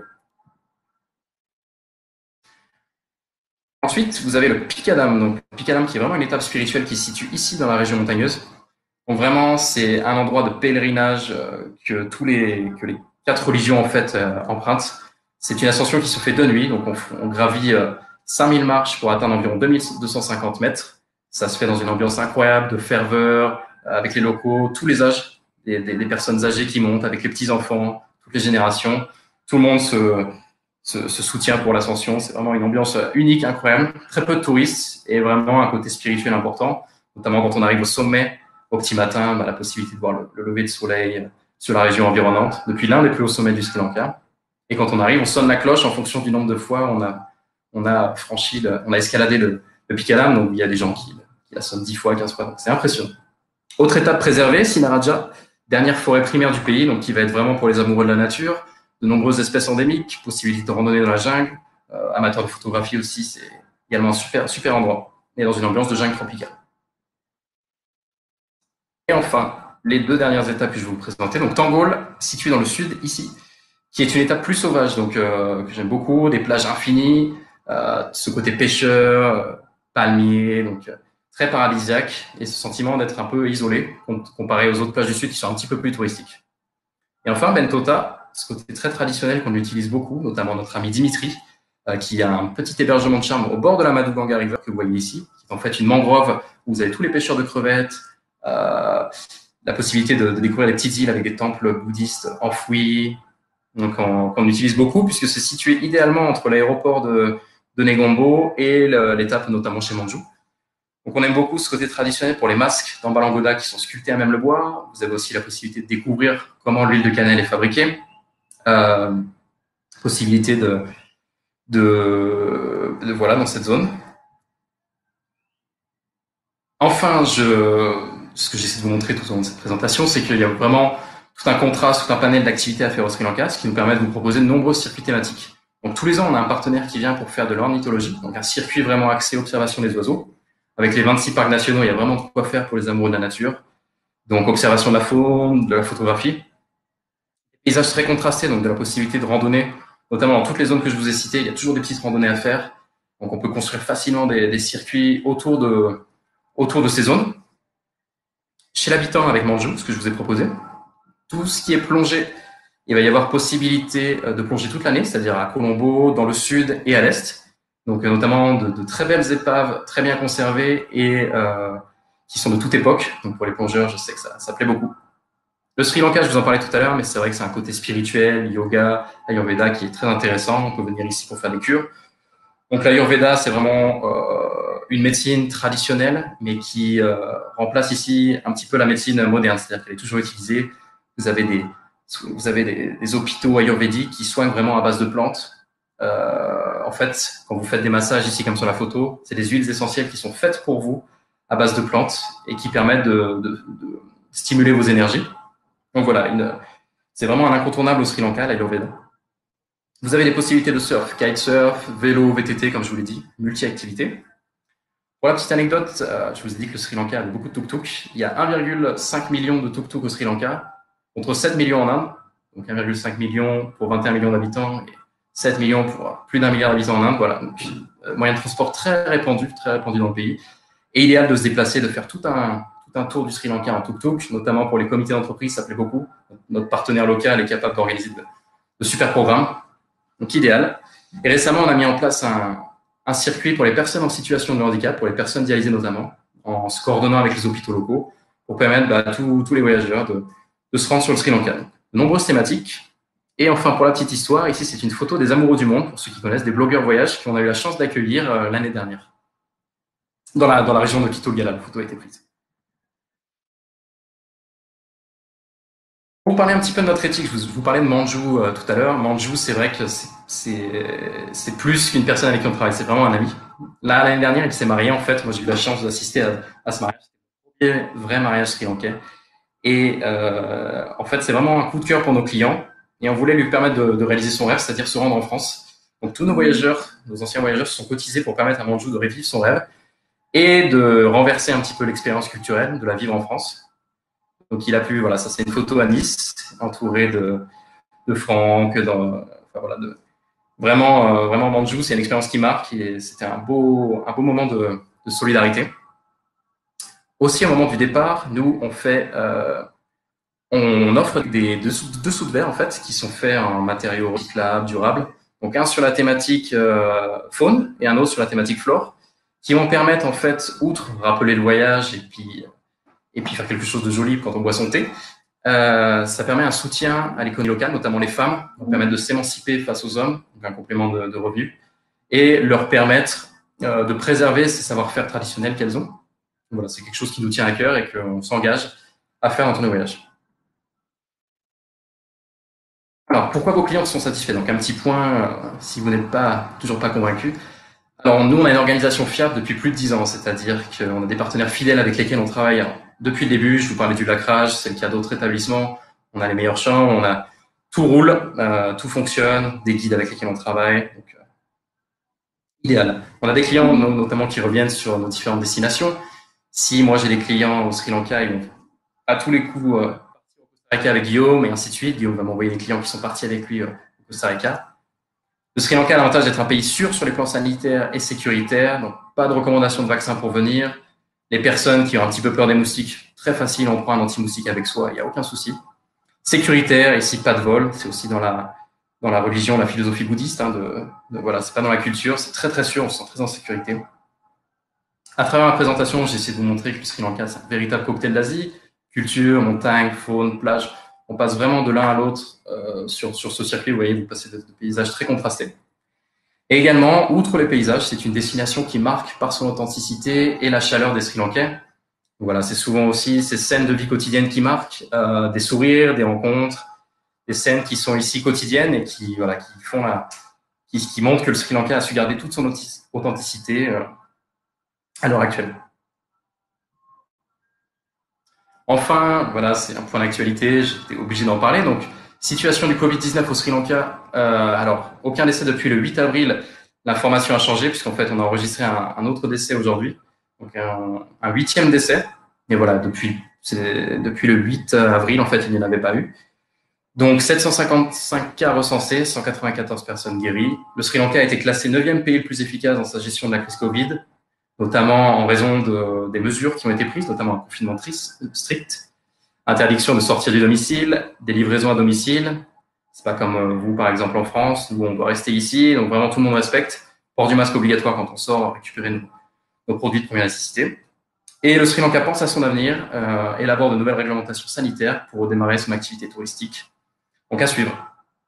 Ensuite, vous avez le Picadam. Donc, le Picadam qui est vraiment une étape spirituelle qui se situe ici dans la région montagneuse. Donc vraiment, c'est un endroit de pèlerinage euh, que tous les que les quatre religions en fait euh, empruntent. C'est une ascension qui se fait de nuit, donc on, on gravit euh, cinq mille marches pour atteindre environ deux mille deux cent cinquante mètres. Ça se fait dans une ambiance incroyable de ferveur, euh, avec les locaux, tous les âges, des, des, des personnes âgées qui montent, avec les petits enfants, toutes les générations. Tout le monde se se, se soutient pour l'ascension. C'est vraiment une ambiance unique, incroyable. Très peu de touristes et vraiment un côté spirituel important, notamment quand on arrive au sommet. Au petit matin, bah, la possibilité de voir le, le lever de soleil sur la région environnante, depuis l'un des plus hauts sommets du Sri Lanka. Et quand on arrive, on sonne la cloche en fonction du nombre de fois on a, on a franchi, le, on a escaladé le, le Picadam. Donc il y a des gens qui, qui la sonnent dix fois, quinze fois. C'est impressionnant. Autre étape préservée, Sinaraja, dernière forêt primaire du pays, donc qui va être vraiment pour les amoureux de la nature. De nombreuses espèces endémiques, possibilité de randonnée dans la jungle, euh, amateurs de photographie aussi, c'est également un super, super endroit. Et dans une ambiance de jungle tropicale. Et enfin, les deux dernières étapes que je vais vous présenter. Donc Tangol, situé dans le sud, ici, qui est une étape plus sauvage, donc euh, que j'aime beaucoup, des plages infinies, euh, ce côté pêcheur, euh, palmier, donc euh, très paradisiaque, et ce sentiment d'être un peu isolé, comparé aux autres plages du sud qui sont un petit peu plus touristiques. Et enfin, Bentota, ce côté très traditionnel qu'on utilise beaucoup, notamment notre ami Dimitri, euh, qui a un petit hébergement de charme au bord de la Madhuganga River que vous voyez ici, qui est en fait une mangrove où vous avez tous les pêcheurs de crevettes, Euh, la possibilité de, de découvrir les petites îles avec des temples bouddhistes enfouis, donc qu'on utilise beaucoup puisque c'est situé idéalement entre l'aéroport de, de Negombo et l'étape notamment chez Manjou. Donc on aime beaucoup ce côté traditionnel pour les masques d'Ambalangoda qui sont sculptés à même le bois. Vous avez aussi la possibilité de découvrir comment l'huile de cannelle est fabriquée. Euh, possibilité de, de, de voilà dans cette zone. Enfin, je ce que j'essaie de vous montrer tout au long de cette présentation, c'est qu'il y a vraiment tout un contraste, tout un panel d'activités à faire au Sri Lanka, ce qui nous permet de vous proposer de nombreux circuits thématiques. Donc tous les ans, on a un partenaire qui vient pour faire de l'ornithologie, donc un circuit vraiment axé observation des oiseaux. Avec les vingt-six parcs nationaux, il y a vraiment de quoi faire pour les amoureux de la nature. Donc observation de la faune, de la photographie. Paysages très contrastés, donc de la possibilité de randonner, notamment dans toutes les zones que je vous ai citées, il y a toujours des petites randonnées à faire. Donc on peut construire facilement des, des circuits autour de, autour de ces zones. Chez l'habitant avec Manjou, ce que je vous ai proposé, tout ce qui est plongée, il va y avoir possibilité de plonger toute l'année, c'est-à-dire à Colombo, dans le sud et à l'est. Donc notamment de, de très belles épaves, très bien conservées et euh, qui sont de toute époque. Donc pour les plongeurs, je sais que ça, ça plaît beaucoup. Le Sri Lanka, je vous en parlais tout à l'heure, mais c'est vrai que c'est un côté spirituel, yoga, Ayurveda qui est très intéressant. On peut venir ici pour faire des cures. Donc l'Ayurveda, c'est vraiment euh, une médecine traditionnelle, mais qui euh, remplace ici un petit peu la médecine moderne, c'est-à-dire qu'elle est toujours utilisée. Vous avez des, vous avez des, des hôpitaux ayurvédiques qui soignent vraiment à base de plantes. Euh, en fait, quand vous faites des massages ici, comme sur la photo, c'est des huiles essentielles qui sont faites pour vous à base de plantes et qui permettent de, de, de stimuler vos énergies. Donc voilà, c'est vraiment un incontournable au Sri Lanka, l'Ayurveda. Vous avez des possibilités de surf, kitesurf, vélo, V T T, comme je vous l'ai dit, multi-activités. Pour la petite anecdote, euh, je vous ai dit que le Sri Lanka avait beaucoup de tuk-tuk. Il y a un virgule cinq million de tuk-tuk au Sri Lanka, contre sept millions en Inde. donc un virgule cinq million pour vingt et un millions d'habitants, et sept millions pour plus d'un milliard d'habitants en Inde. Voilà, donc, euh, moyen de transport très répandu, très répandu dans le pays, et idéal de se déplacer, de faire tout un, tout un tour du Sri Lanka en tuk-tuk, notamment pour les comités d'entreprise, ça plaît beaucoup. Notre partenaire local est capable d'organiser de, de super programmes, donc idéal. Et récemment, on a mis en place un, un circuit pour les personnes en situation de handicap, pour les personnes dialysées notamment, en se coordonnant avec les hôpitaux locaux, pour permettre bah, à tous, tous les voyageurs de, de se rendre sur le Sri Lanka. Donc, de nombreuses thématiques. Et enfin, pour la petite histoire, ici, c'est une photo des amoureux du monde, pour ceux qui connaissent, des blogueurs voyage qu'on a eu la chance d'accueillir euh, l'année dernière. Dans la, dans la région de Kitulgala, la photo a été prise. Pour parler un petit peu de notre éthique, je vous, je vous parlais de Manju euh, tout à l'heure. Manju, c'est vrai que c'est plus qu'une personne avec qui on travaille, c'est vraiment un ami. Là, l'année dernière, il s'est marié, en fait. Moi, j'ai eu la chance d'assister à, à ce mariage. C'était le premier vrai mariage sri-lankais. Et euh, en fait, c'est vraiment un coup de cœur pour nos clients. Et on voulait lui permettre de, de réaliser son rêve, c'est-à-dire se rendre en France. Donc, tous nos voyageurs, nos anciens voyageurs, se sont cotisés pour permettre à Manju de revivre son rêve et de renverser un petit peu l'expérience culturelle, de la vivre en France. Donc, il a pu, voilà, ça c'est une photo à Nice, entouré de, de Franck, dans, enfin, voilà, de, vraiment, euh, vraiment Manju, c'est une expérience qui marque et c'était un beau, un beau moment de, de solidarité. Aussi, au moment du départ, nous, on fait, euh, on offre des dessous, dessous de verre, en fait, qui sont faits en matériaux recyclables, durables. Donc, un sur la thématique euh, faune et un autre sur la thématique flore, qui vont permettre, en fait, outre rappeler le voyage et puis, et puis faire quelque chose de joli quand on boit son thé, euh, ça permet un soutien à l'économie locale, notamment les femmes, pour permettre de s'émanciper face aux hommes, donc un complément de, de revenus, et leur permettre euh, de préserver ces savoir-faire traditionnels qu'elles ont. Voilà, c'est quelque chose qui nous tient à cœur et qu'on s'engage à faire dans tous nos voyages. Alors, pourquoi vos clients sont satisfaits? Donc, un petit point, euh, si vous n'êtes pas toujours pas convaincu. Alors, nous, on a une organisation fiable depuis plus de dix ans, c'est-à-dire qu'on a des partenaires fidèles avec lesquels on travaille depuis le début. Je vous parlais du lacrage, c'est le cas d'autres établissements. On a les meilleures chambres, on a tout roule, euh, tout fonctionne, des guides avec lesquels on travaille. Donc, euh, idéal. On a des clients notamment qui reviennent sur nos différentes destinations. Si moi j'ai des clients au Sri Lanka, ils vont à tous les coups euh, partir au Costa Rica avec Guillaume et ainsi de suite. Guillaume va m'envoyer des clients qui sont partis avec lui euh, au Costa Rica. Le Sri Lanka a l'avantage d'être un pays sûr sur les plans sanitaires et sécuritaires, donc pas de recommandation de vaccin pour venir. Les personnes qui ont un petit peu peur des moustiques, très facile, on prend un anti-moustique avec soi, il n'y a aucun souci. Sécuritaire, ici pas de vol, c'est aussi dans la dans la religion, la philosophie bouddhiste, hein, de, de voilà, c'est pas dans la culture, c'est très très sûr, on se sent très en sécurité. À travers ma présentation, j'ai essayé de vous montrer que le Sri Lanka, c'est un véritable cocktail d'Asie, culture, montagne, faune, plage. On passe vraiment de l'un à l'autre euh, sur, sur ce circuit. Vous voyez, vous passez de, de paysages très contrastés. Et également, outre les paysages, c'est une destination qui marque par son authenticité et la chaleur des Sri Lankais. Voilà, c'est souvent aussi ces scènes de vie quotidienne qui marquent, euh, des sourires, des rencontres, des scènes qui sont ici quotidiennes et qui, voilà, qui font la, qui, qui montrent que le Sri Lanka a su garder toute son authenticité euh, à l'heure actuelle. Enfin, voilà, c'est un point d'actualité, j'étais obligé d'en parler. Donc, situation du Covid dix-neuf au Sri Lanka. Euh, alors, aucun décès depuis le huit avril. L'information a changé puisqu'en fait, on a enregistré un, un autre décès aujourd'hui. Donc, un, un huitième décès. Et voilà, depuis, depuis le huit avril, en fait, il n'y en avait pas eu. Donc, sept cent cinquante-cinq cas recensés, cent quatre-vingt-quatorze personnes guéries. Le Sri Lanka a été classé neuvième pays le plus efficace dans sa gestion de la crise Covid, notamment en raison de, des mesures qui ont été prises, notamment un confinement strict, interdiction de sortir du domicile, des livraisons à domicile. C'est pas comme vous, par exemple, en France, où on doit rester ici, donc vraiment tout le monde respecte. Port du masque obligatoire quand on sort, récupérer nos, nos produits de première nécessité. Et le Sri Lanka pense à son avenir, euh, élabore de nouvelles réglementations sanitaires pour redémarrer son activité touristique. Donc à suivre.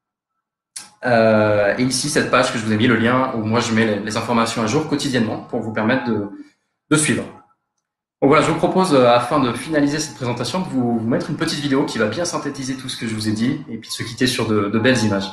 Euh, et ici, cette page que je vous ai mis, le lien où moi je mets les, les informations à jour quotidiennement pour vous permettre de, de suivre. Donc voilà, je vous propose, euh, afin de finaliser cette présentation, de vous, vous mettre une petite vidéo qui va bien synthétiser tout ce que je vous ai dit et puis se quitter sur de, de belles images.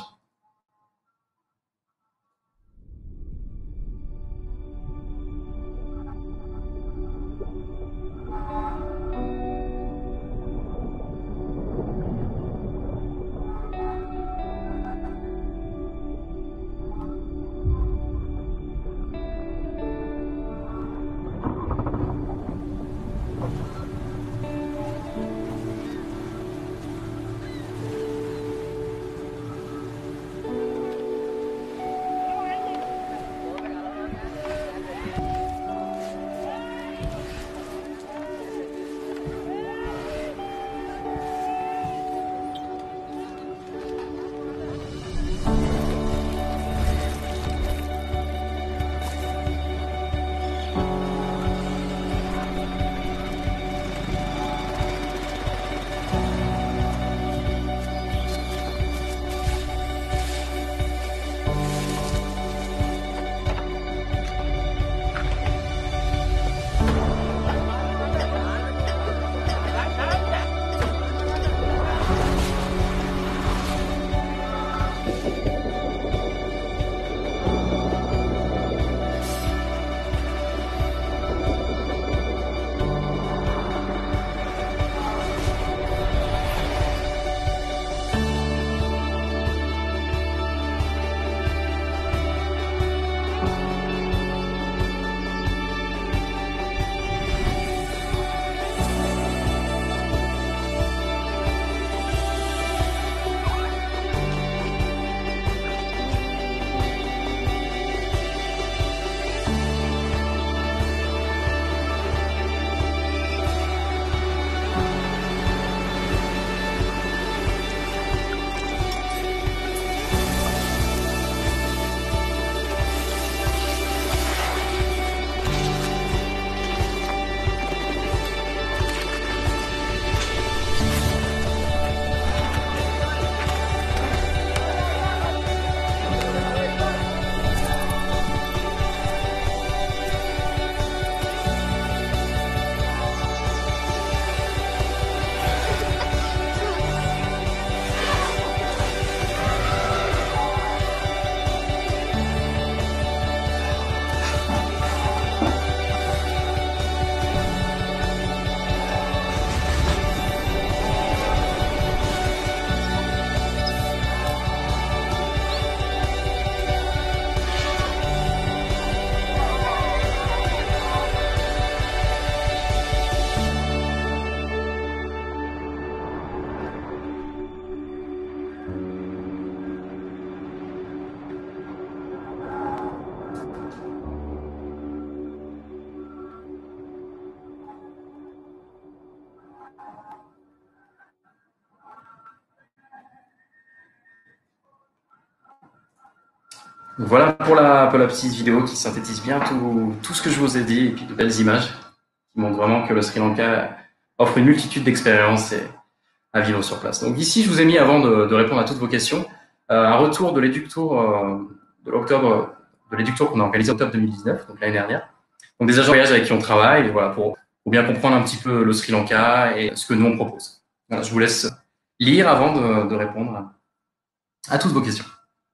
Voilà pour la, pour la petite vidéo qui synthétise bien tout, tout ce que je vous ai dit et puis de belles images qui montrent vraiment que le Sri Lanka offre une multitude d'expériences et à vivre sur place. Donc ici, je vous ai mis, avant de, de répondre à toutes vos questions, euh, un retour de l'Eductour euh, de l'octobre de l'Eductour qu'on a organisé en octobre deux mille dix-neuf, donc l'année dernière. Donc des agents de voyage avec qui on travaille, et voilà, pour, pour bien comprendre un petit peu le Sri Lanka et ce que nous on propose. Voilà, je vous laisse lire avant de, de répondre à, à toutes vos questions.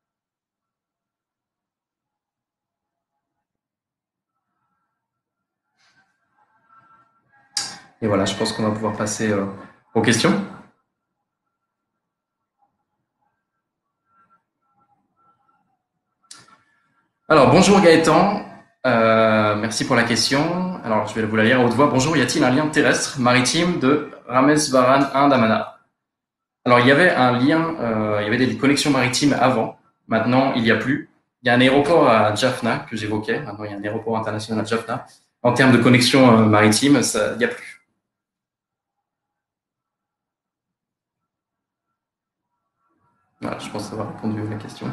Et voilà, je pense qu'on va pouvoir passer euh, aux questions. Alors, bonjour Gaëtan, euh, merci pour la question. Alors, je vais vous la lire à haute voix. Bonjour, y a-t-il un lien terrestre maritime de Rameswaram à Andamana? Alors, il y avait un lien, euh, il y avait des connexions maritimes avant. Maintenant, il n'y a plus. Il y a un aéroport à Jaffna que j'évoquais. Maintenant, il y a un aéroport international à Jaffna. En termes de connexion euh, maritime, ça, il n'y a plus. Voilà, je pense avoir répondu à la question.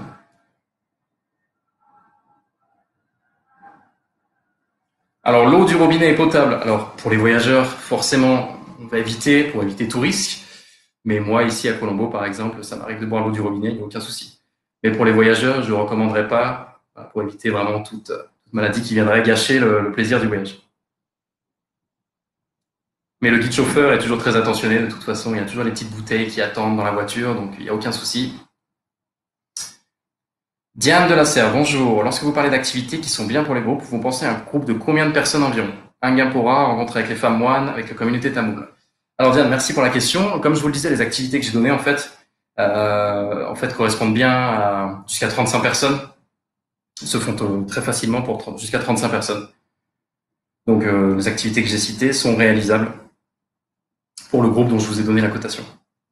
Alors, l'eau du robinet est potable. Alors, pour les voyageurs, forcément, on va éviter pour éviter tout risque. Mais moi, ici à Colombo, par exemple, ça m'arrive de boire l'eau du robinet, il n'y a aucun souci. Mais pour les voyageurs, je ne recommanderais pas, pour éviter vraiment toute, toute maladie qui viendrait gâcher le, le plaisir du voyage. Mais le guide chauffeur est toujours très attentionné. De toute façon, il y a toujours les petites bouteilles qui attendent dans la voiture, donc il n'y a aucun souci. Diane de la Serre, bonjour. Lorsque vous parlez d'activités qui sont bien pour les groupes, vous pensez à un groupe de combien de personnes environ? Un Gapora, rencontre avec les femmes moines, avec la communauté tamoule. Alors Diane, merci pour la question. Comme je vous le disais, les activités que j'ai données en fait, euh, en fait correspondent bien à jusqu'à trente-cinq personnes. Se font euh, très facilement pour jusqu'à trente-cinq personnes. Donc euh, les activités que j'ai citées sont réalisables pour le groupe dont je vous ai donné la cotation.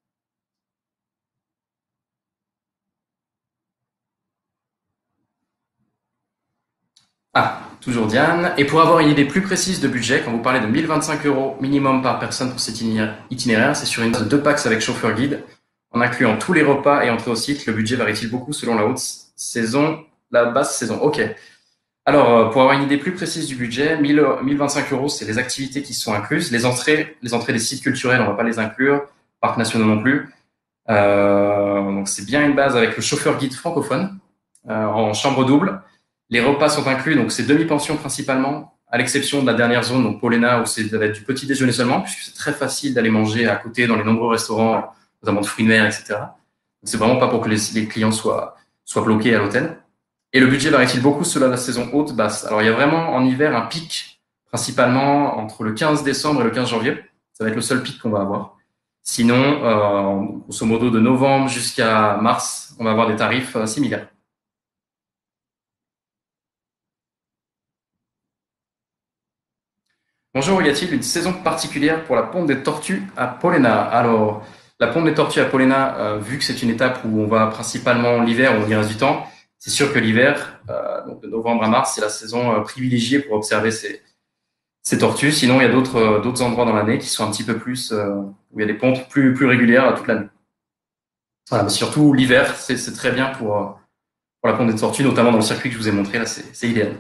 Ah, toujours Diane. Et pour avoir une idée plus précise de budget, quand vous parlez de mille vingt-cinq euros minimum par personne pour cet itinéraire, c'est sur une base de deux packs avec chauffeur guide, en incluant tous les repas et entrée au site. Le budget varie-t-il beaucoup selon la haute saison, la basse saison? Ok. Alors, pour avoir une idée plus précise du budget, mille, mille vingt-cinq euros, c'est les activités qui sont incluses. Les entrées, les entrées des sites culturels, on ne va pas les inclure. Parcs nationaux non plus. Euh, donc, c'est bien une base avec le chauffeur guide francophone euh, en chambre double. Les repas sont inclus, donc c'est demi-pension principalement, à l'exception de la dernière zone, donc Polena, où c'est ça va être du petit déjeuner seulement, puisque c'est très facile d'aller manger à côté dans les nombreux restaurants, notamment de fruits de mer, et cetera. C'est vraiment pas pour que les, les clients soient, soient bloqués à l'hôtel. Et le budget varie-t-il beaucoup selon la saison haute, basse? Alors, il y a vraiment en hiver un pic, principalement entre le quinze décembre et le quinze janvier. Ça va être le seul pic qu'on va avoir. Sinon, euh, grosso modo, de novembre jusqu'à mars, on va avoir des tarifs euh, similaires. Bonjour, y a-t-il une saison particulière pour la ponte des tortues à Polena? Alors, la ponte des tortues à Polena, euh, vu que c'est une étape où on va principalement l'hiver, où on y reste du temps, c'est sûr que l'hiver, euh, donc de novembre à mars, c'est la saison euh, privilégiée pour observer ces, ces tortues. Sinon, il y a d'autres euh, d'autres endroits dans l'année qui sont un petit peu plus, euh, où il y a des pontes plus, plus régulières toute l'année. Voilà, mais surtout l'hiver, c'est c'est très bien pour, euh, pour la ponte des tortues, notamment dans le circuit que je vous ai montré, là, c'est c'est idéal.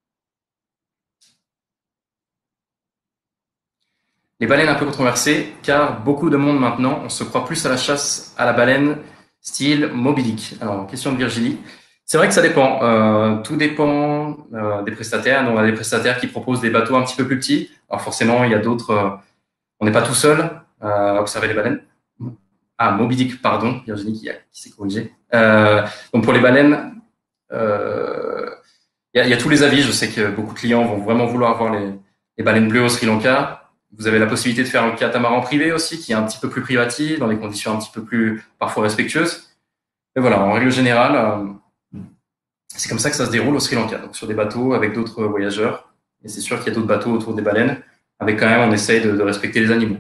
Les baleines un peu controversées, car beaucoup de monde maintenant, on se croit plus à la chasse à la baleine style Moby Dick. Alors, question de Virginie. C'est vrai que ça dépend. Euh, tout dépend euh, des prestataires. Nous, on a des prestataires qui proposent des bateaux un petit peu plus petits. Alors forcément, il y a d'autres. Euh, on n'est pas tout seul euh, à observer les baleines. Ah, Moby Dick, pardon, Virginie qui, qui s'est corrigée. Euh, donc pour les baleines, euh, il y, a, il y a tous les avis. Je sais que beaucoup de clients vont vraiment vouloir voir les, les baleines bleues au Sri Lanka. Vous avez la possibilité de faire un catamaran privé aussi, qui est un petit peu plus privatif, dans des conditions un petit peu plus parfois respectueuses. Et voilà, en règle générale, euh, c'est comme ça que ça se déroule au Sri Lanka, donc sur des bateaux avec d'autres voyageurs. Et c'est sûr qu'il y a d'autres bateaux autour des baleines, avec quand même, on essaye de, de respecter les animaux.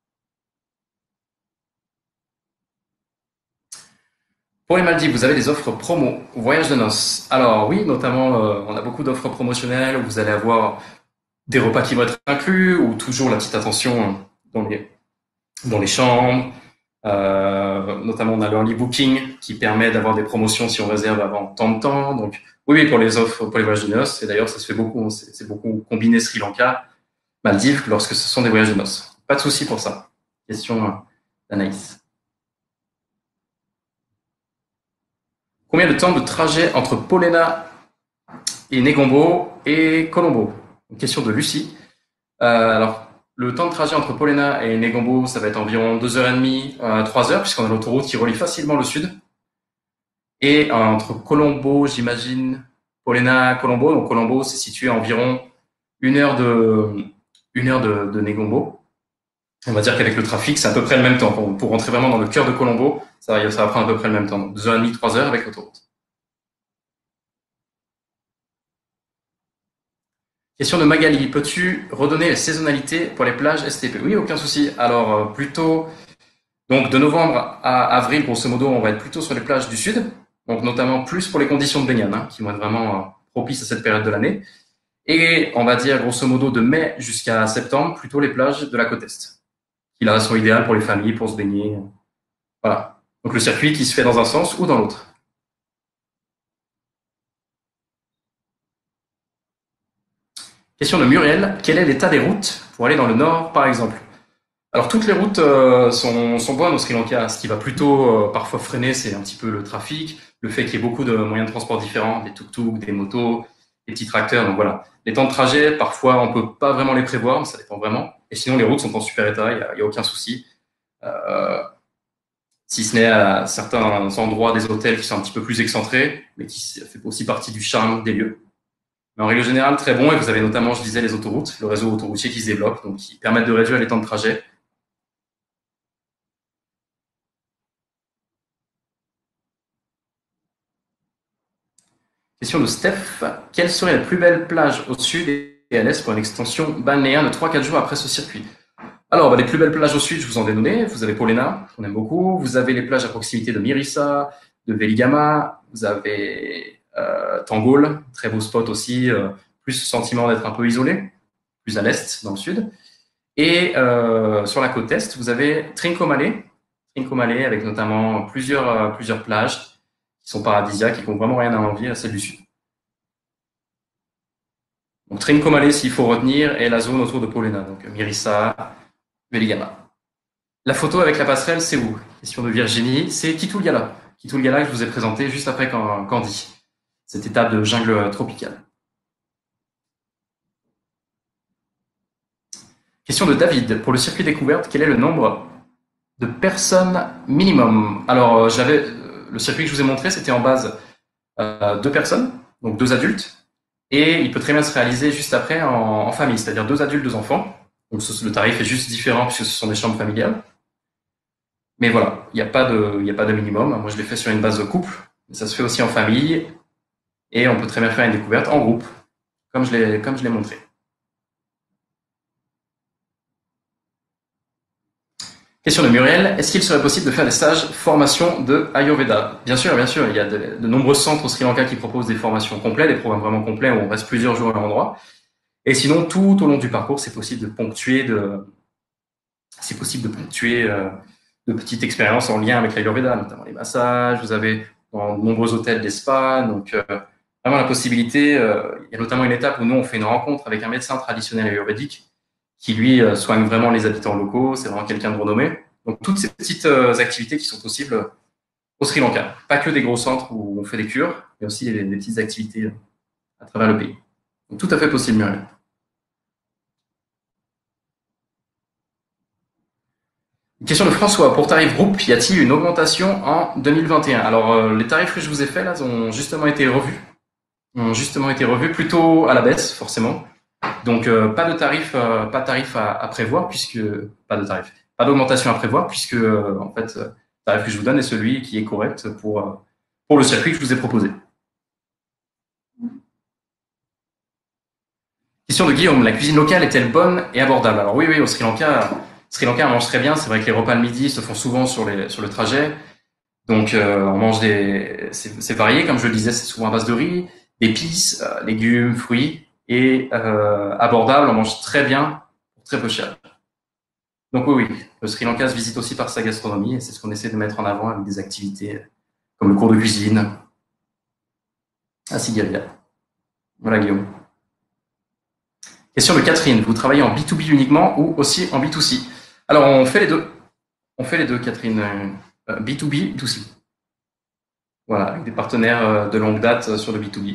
Pour les Maldives, vous avez des offres promo, voyage de noces. Alors oui, notamment, euh, on a beaucoup d'offres promotionnelles où vous allez avoir des repas qui vont être inclus, ou toujours la petite attention dans les, dans les chambres, Euh, notamment, on a l'early booking qui permet d'avoir des promotions si on réserve avant tant de temps. Donc, oui, oui, pour les offres, pour les voyages de noces. Et d'ailleurs, ça se fait beaucoup. C'est beaucoup combiné Sri Lanka, Maldives, lorsque ce sont des voyages de noces. Pas de souci pour ça. Question d'Anaïs. Combien de temps de trajet entre Polena et Negombo et Colombo? Une question de Lucie. Euh, alors, le temps de trajet entre Polena et Negombo, ça va être environ deux heures trente à trois heures, puisqu'on a l'autoroute qui relie facilement le sud. Et euh, entre Colombo, j'imagine, Polena, Colombo. Donc Colombo, c'est situé à environ une heure de, une heure de, de Negombo. On va dire qu'avec le trafic, c'est à peu près le même temps. Pour, pour rentrer vraiment dans le cœur de Colombo, ça va, ça va prendre à peu près le même temps. Donc deux heures trente, trois heures avec l'autoroute. Question de Magali. Peux-tu redonner les saisonnalités pour les plages S T P? Oui, aucun souci. Alors, euh, plutôt, donc de novembre à avril, grosso modo, on va être plutôt sur les plages du sud. Donc, notamment plus pour les conditions de baignade, hein, qui vont être vraiment euh, propices à cette période de l'année. Et on va dire, grosso modo, de mai jusqu'à septembre, plutôt les plages de la côte Est, qui là sont idéales pour les familles, pour se baigner. Voilà. Donc, le circuit qui se fait dans un sens ou dans l'autre. Question de Muriel. Quel est l'état des routes pour aller dans le nord, par exemple? Alors, toutes les routes euh, sont, sont bonnes au Sri Lanka. Ce qui va plutôt euh, parfois freiner, c'est un petit peu le trafic, le fait qu'il y ait beaucoup de moyens de transport différents, des tuk-tuk, des motos, des petits tracteurs. Donc voilà. Les temps de trajet, parfois, on peut pas vraiment les prévoir, mais ça dépend vraiment. Et sinon, les routes sont en super état, il n'y a, y a aucun souci. Euh, si ce n'est à certains endroits des hôtels qui sont un petit peu plus excentrés, mais qui fait aussi partie du charme des lieux. Mais en règle générale, très bon. Et vous avez notamment, je disais, les autoroutes, le réseau autoroutier qui se développe, donc qui permettent de réduire les temps de trajet. Question de Steph. Quelle serait la plus belle plage au sud et à l'est pour une extension balnéaire de trois à quatre jours après ce circuit? Alors, bah, les plus belles plages au sud, je vous en ai donné. Vous avez Polena, qu'on aime beaucoup. Vous avez les plages à proximité de Mirissa, de Veligama. Vous avez euh, Tangol, très beau spot aussi, euh, plus sentiment d'être un peu isolé, plus à l'est, dans le sud. Et euh, sur la côte est, vous avez Trincomalee, Trincomalee avec notamment plusieurs, euh, plusieurs plages qui sont paradisiaques et qui n'ont vraiment rien à envier à celles du sud. Donc Trincomalee, s'il faut retenir, est la zone autour de Polena, donc Mirissa, Veligama. La photo avec la passerelle, c'est où? Question de Virginie, c'est Kituliala. Kituliala que je vous ai présenté juste après Kandy, cette étape de jungle tropicale. Question de David, pour le circuit découverte, quel est le nombre de personnes minimum? Alors, j'avais le circuit que je vous ai montré, c'était en base euh, deux personnes, donc deux adultes, et il peut très bien se réaliser juste après en, en famille, c'est-à-dire deux adultes, deux enfants. Donc ce, le tarif est juste différent puisque ce sont des chambres familiales. Mais voilà, il n'y a pas de, il n'y a pas de minimum. Moi, je l'ai fait sur une base de couple, mais ça se fait aussi en famille, et on peut très bien faire une découverte en groupe, comme je l'ai, comme je l'ai montré. Question de Muriel, est-ce qu'il serait possible de faire des stages formation de Ayurveda? Bien sûr, bien sûr, il y a de, de nombreux centres au Sri Lanka qui proposent des formations complètes, des programmes vraiment complets où on reste plusieurs jours à l'endroit. Et sinon, tout au long du parcours, c'est possible de ponctuer de, c'est possible de ponctuer euh, de petites expériences en lien avec l'Ayurveda, notamment les massages. Vous avez dans de nombreux hôtels des spas, donc euh, vraiment la possibilité. Euh, il y a notamment une étape où nous on fait une rencontre avec un médecin traditionnel ayurvédique qui lui euh, soigne vraiment les habitants locaux. C'est vraiment quelqu'un de renommé. Donc toutes ces petites euh, activités qui sont possibles au Sri Lanka, pas que des gros centres où on fait des cures, mais aussi des, des petites activités à travers le pays. Donc tout à fait possible, Muriel. Question de François. Pour tarif groupe, y a-t-il une augmentation en deux mille vingt et un? Alors, euh, les tarifs que je vous ai faits là ont justement été revus, ont justement été revus plutôt à la baisse, forcément. Donc, euh, pas de tarif, euh, pas de tarif à, à prévoir puisque pas de tarif, pas d'augmentation à prévoir puisque euh, en fait, le tarif que je vous donne est celui qui est correct pour euh, pour le circuit que je vous ai proposé. Question de Guillaume. La cuisine locale est-elle bonne et abordable? Alors oui, oui, au Sri Lanka, Sri Lanka on mange très bien. C'est vrai que les repas le midi se font souvent sur les sur le trajet. Donc, euh, on mange des, c'est varié, comme je le disais, c'est souvent à base de riz, d'épices, euh, légumes, fruits, et euh, abordable, on mange très bien, pour très peu cher. Donc oui, oui, le Sri Lanka se visite aussi par sa gastronomie et c'est ce qu'on essaie de mettre en avant avec des activités comme le cours de cuisine à Sigiriya. Voilà Guillaume. Question de Catherine. Vous travaillez en B deux B uniquement ou aussi en B deux C? Alors on fait les deux. On fait les deux, Catherine. Euh, B deux B, B deux C. Voilà, avec des partenaires de longue date sur le B deux B.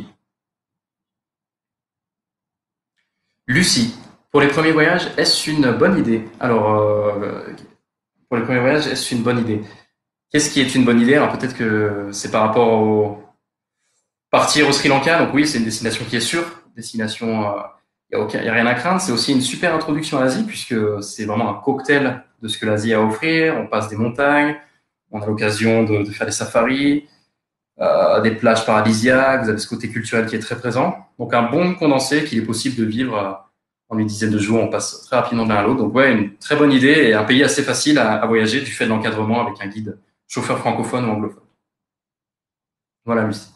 Lucie, pour les premiers voyages, est-ce une bonne idée? Alors, euh, pour les premiers voyages, est-ce une bonne idée? Qu'est-ce qui est une bonne idée? Alors peut-être que c'est par rapport au partir au Sri Lanka. Donc oui, c'est une destination qui est sûre, destination, il euh, n'y a, a rien à craindre. C'est aussi une super introduction à l'Asie puisque c'est vraiment un cocktail de ce que l'Asie a à offrir. On passe des montagnes, on a l'occasion de, de faire des safaris, euh, des plages paradisiaques. Vous avez ce côté culturel qui est très présent. Donc un bon condensé qu'il est possible de vivre euh, en une dizaine de jours. On passe très rapidement de l'un à l'autre. Donc ouais, une très bonne idée et un pays assez facile à, à voyager du fait de l'encadrement avec un guide chauffeur francophone ou anglophone. Voilà, Lucie.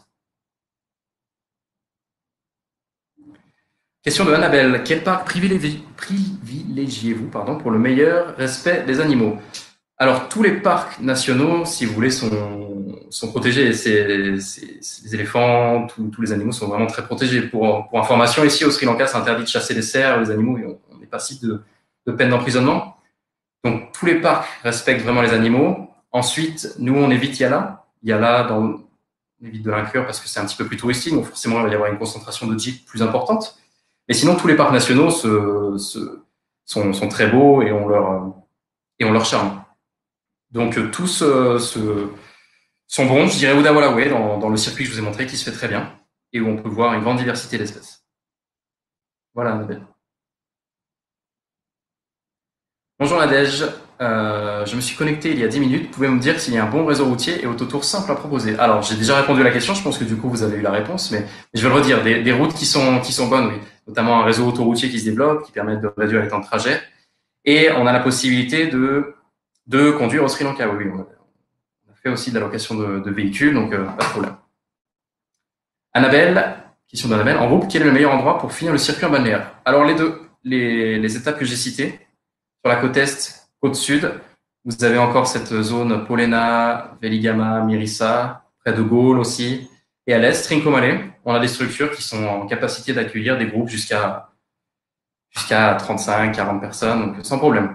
Question de Annabelle. Quel parc privilégiez-vous pardon, pour le meilleur respect des animaux? Alors, tous les parcs nationaux, si vous voulez, sont, sont protégés. C'est, c'est, c'est les éléphants, tous, tous les animaux sont vraiment très protégés. Pour, pour information, ici au Sri Lanka, c'est interdit de chasser les cerfs, les animaux, et on n'est pas passible de, de peine d'emprisonnement. Donc, tous les parcs respectent vraiment les animaux. Ensuite, nous, on évite Yala. Yala, dans, on évite de l'inclure parce que c'est un petit peu plus touristique, donc forcément, il va y avoir une concentration de jeeps plus importante. Mais sinon, tous les parcs nationaux se, se, sont, sont très beaux et ont leur, et ont leur charme. Donc, euh, tous euh, se, sont bons. Je dirais Udawalawe, dans, dans le circuit que je vous ai montré, qui se fait très bien et où on peut voir une grande diversité d'espèces. Voilà, Annabelle. Bonjour Nadège, euh, je me suis connecté il y a dix minutes. Pouvez-vous me dire s'il y a un bon réseau routier et autotour simple à proposer? Alors, j'ai déjà répondu à la question, je pense que du coup vous avez eu la réponse, mais je vais le redire. Des, des routes qui sont, qui sont bonnes, oui. Notamment un réseau autoroutier qui se développe, qui permet de réduire les temps de trajet. Et on a la possibilité de, de conduire au Sri Lanka. Oui, oui, on a, on a fait aussi de la location de, de véhicules, donc euh, pas de problème. Annabelle, question d'Annabelle. En groupe, quel est le meilleur endroit pour finir le circuit en balnéaire? Alors les deux, les, les étapes que j'ai citées, sur la côte est, côte sud, vous avez encore cette zone Polena, Veligama, Mirissa, près de Gaulle aussi. Et à l'est, Trincomalee, on a des structures qui sont en capacité d'accueillir des groupes jusqu'à jusqu'à trente-cinq, quarante personnes, donc sans problème.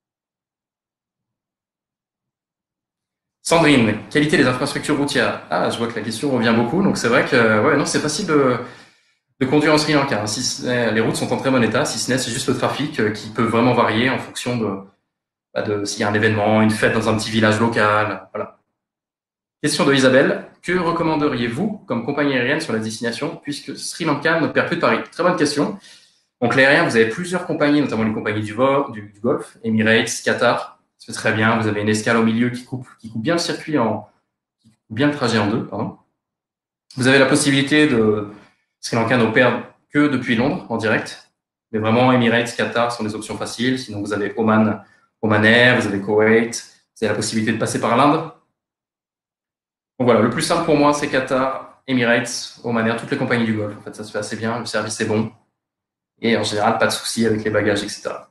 Sandrine, qualité des infrastructures routières. Ah, je vois que la question revient beaucoup, donc c'est vrai que ouais, non, c'est facile de, de conduire en Sri Lanka. Si les routes sont en très bon état, si ce n'est, c'est juste le trafic qui peut vraiment varier en fonction de, bah de s'il y a un événement, une fête dans un petit village local. Voilà. Question de Isabelle. Que recommanderiez-vous comme compagnie aérienne sur la destination puisque Sri Lanka ne perd plus de Paris? Très bonne question. Donc l'aérien, vous avez plusieurs compagnies, notamment les compagnies du, vol, du, du Golfe, Emirates, Qatar. C'est très bien. Vous avez une escale au milieu qui coupe, qui coupe bien le circuit en, qui coupe bien le trajet en deux, pardon. Vous avez la possibilité de Sri Lanka ne perd que depuis Londres en direct. Mais vraiment, Emirates, Qatar sont des options faciles. Sinon, vous avez Oman, Oman Air, vous avez Koweït. Vous avez la possibilité de passer par l'Inde. Donc voilà, le plus simple pour moi, c'est Qatar, Emirates, Oman Air, toutes les compagnies du Golfe. En fait, ça se fait assez bien. Le service est bon. Et en général, pas de soucis avec les bagages, et cetera.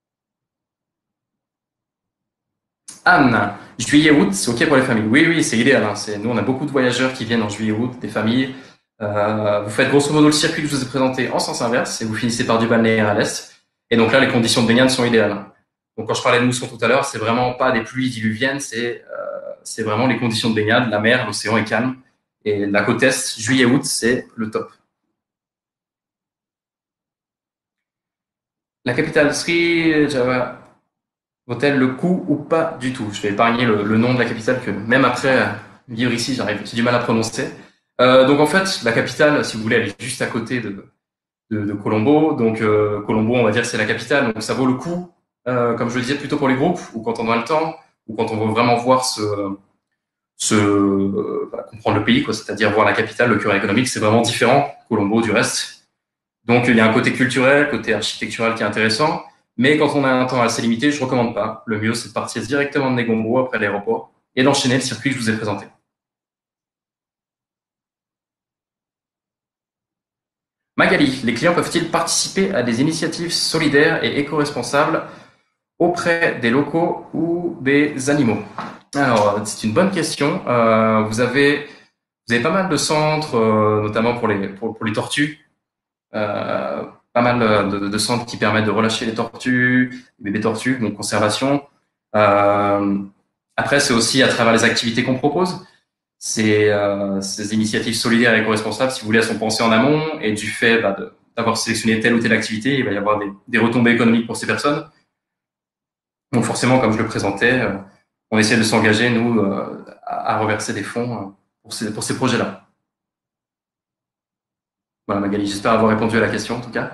Anne, juillet-août, c'est OK pour les familles. Oui, oui, c'est idéal. Hein. Nous, on a beaucoup de voyageurs qui viennent en juillet-août, des familles. Euh, vous faites grosso modo le circuit que je vous ai présenté en sens inverse et vous finissez par du balnéaire à l'est. Et donc là, les conditions de baignade sont idéales. Donc quand je parlais de mousson tout à l'heure, c'est vraiment pas des pluies diluviennes, c'est euh, c'est vraiment les conditions de baignade. La mer, l'océan est calme. Et la côte est, juillet-août, c'est le top. La capitale Sri Java vaut-elle le coup ou pas du tout? Je vais épargner le, le nom de la capitale que même après vivre ici, j'arrive, j'ai du mal à prononcer. Euh, donc en fait, la capitale, si vous voulez, elle est juste à côté de, de, de Colombo. Donc euh, Colombo, on va dire, c'est la capitale. Donc ça vaut le coup, euh, comme je le disais, plutôt pour les groupes ou quand on a le temps ou quand on veut vraiment voir ce, ce euh, bah, comprendre le pays, quoi. C'est-à-dire voir la capitale, le cœur économique, c'est vraiment différent Colombo du reste. Donc il y a un côté culturel, côté architectural qui est intéressant. Mais quand on a un temps assez limité, je recommande pas. Le mieux, c'est de partir directement de Negombo après l'aéroport et d'enchaîner le circuit que je vous ai présenté. Magali, les clients peuvent-ils participer à des initiatives solidaires et éco-responsables auprès des locaux ou des animaux? Alors, c'est une bonne question. Euh, vous avez, vous avez pas mal de centres, euh, notamment pour les, pour, pour les tortues. Euh, pas mal de, de centres qui permettent de relâcher les tortues, les bébés tortues, donc conservation. Euh, après, c'est aussi à travers les activités qu'on propose. Ces, euh, ces initiatives solidaires et éco-responsables, si vous voulez, elles sont pensées en amont et du fait bah, de- d'avoir sélectionné telle ou telle activité, il va y avoir des, des retombées économiques pour ces personnes. Donc forcément, comme je le présentais, euh, on essaie de s'engager, nous, euh, à, à reverser des fonds euh, pour ces, pour ces projets-là. Voilà, Magali, j'espère avoir répondu à la question en tout cas.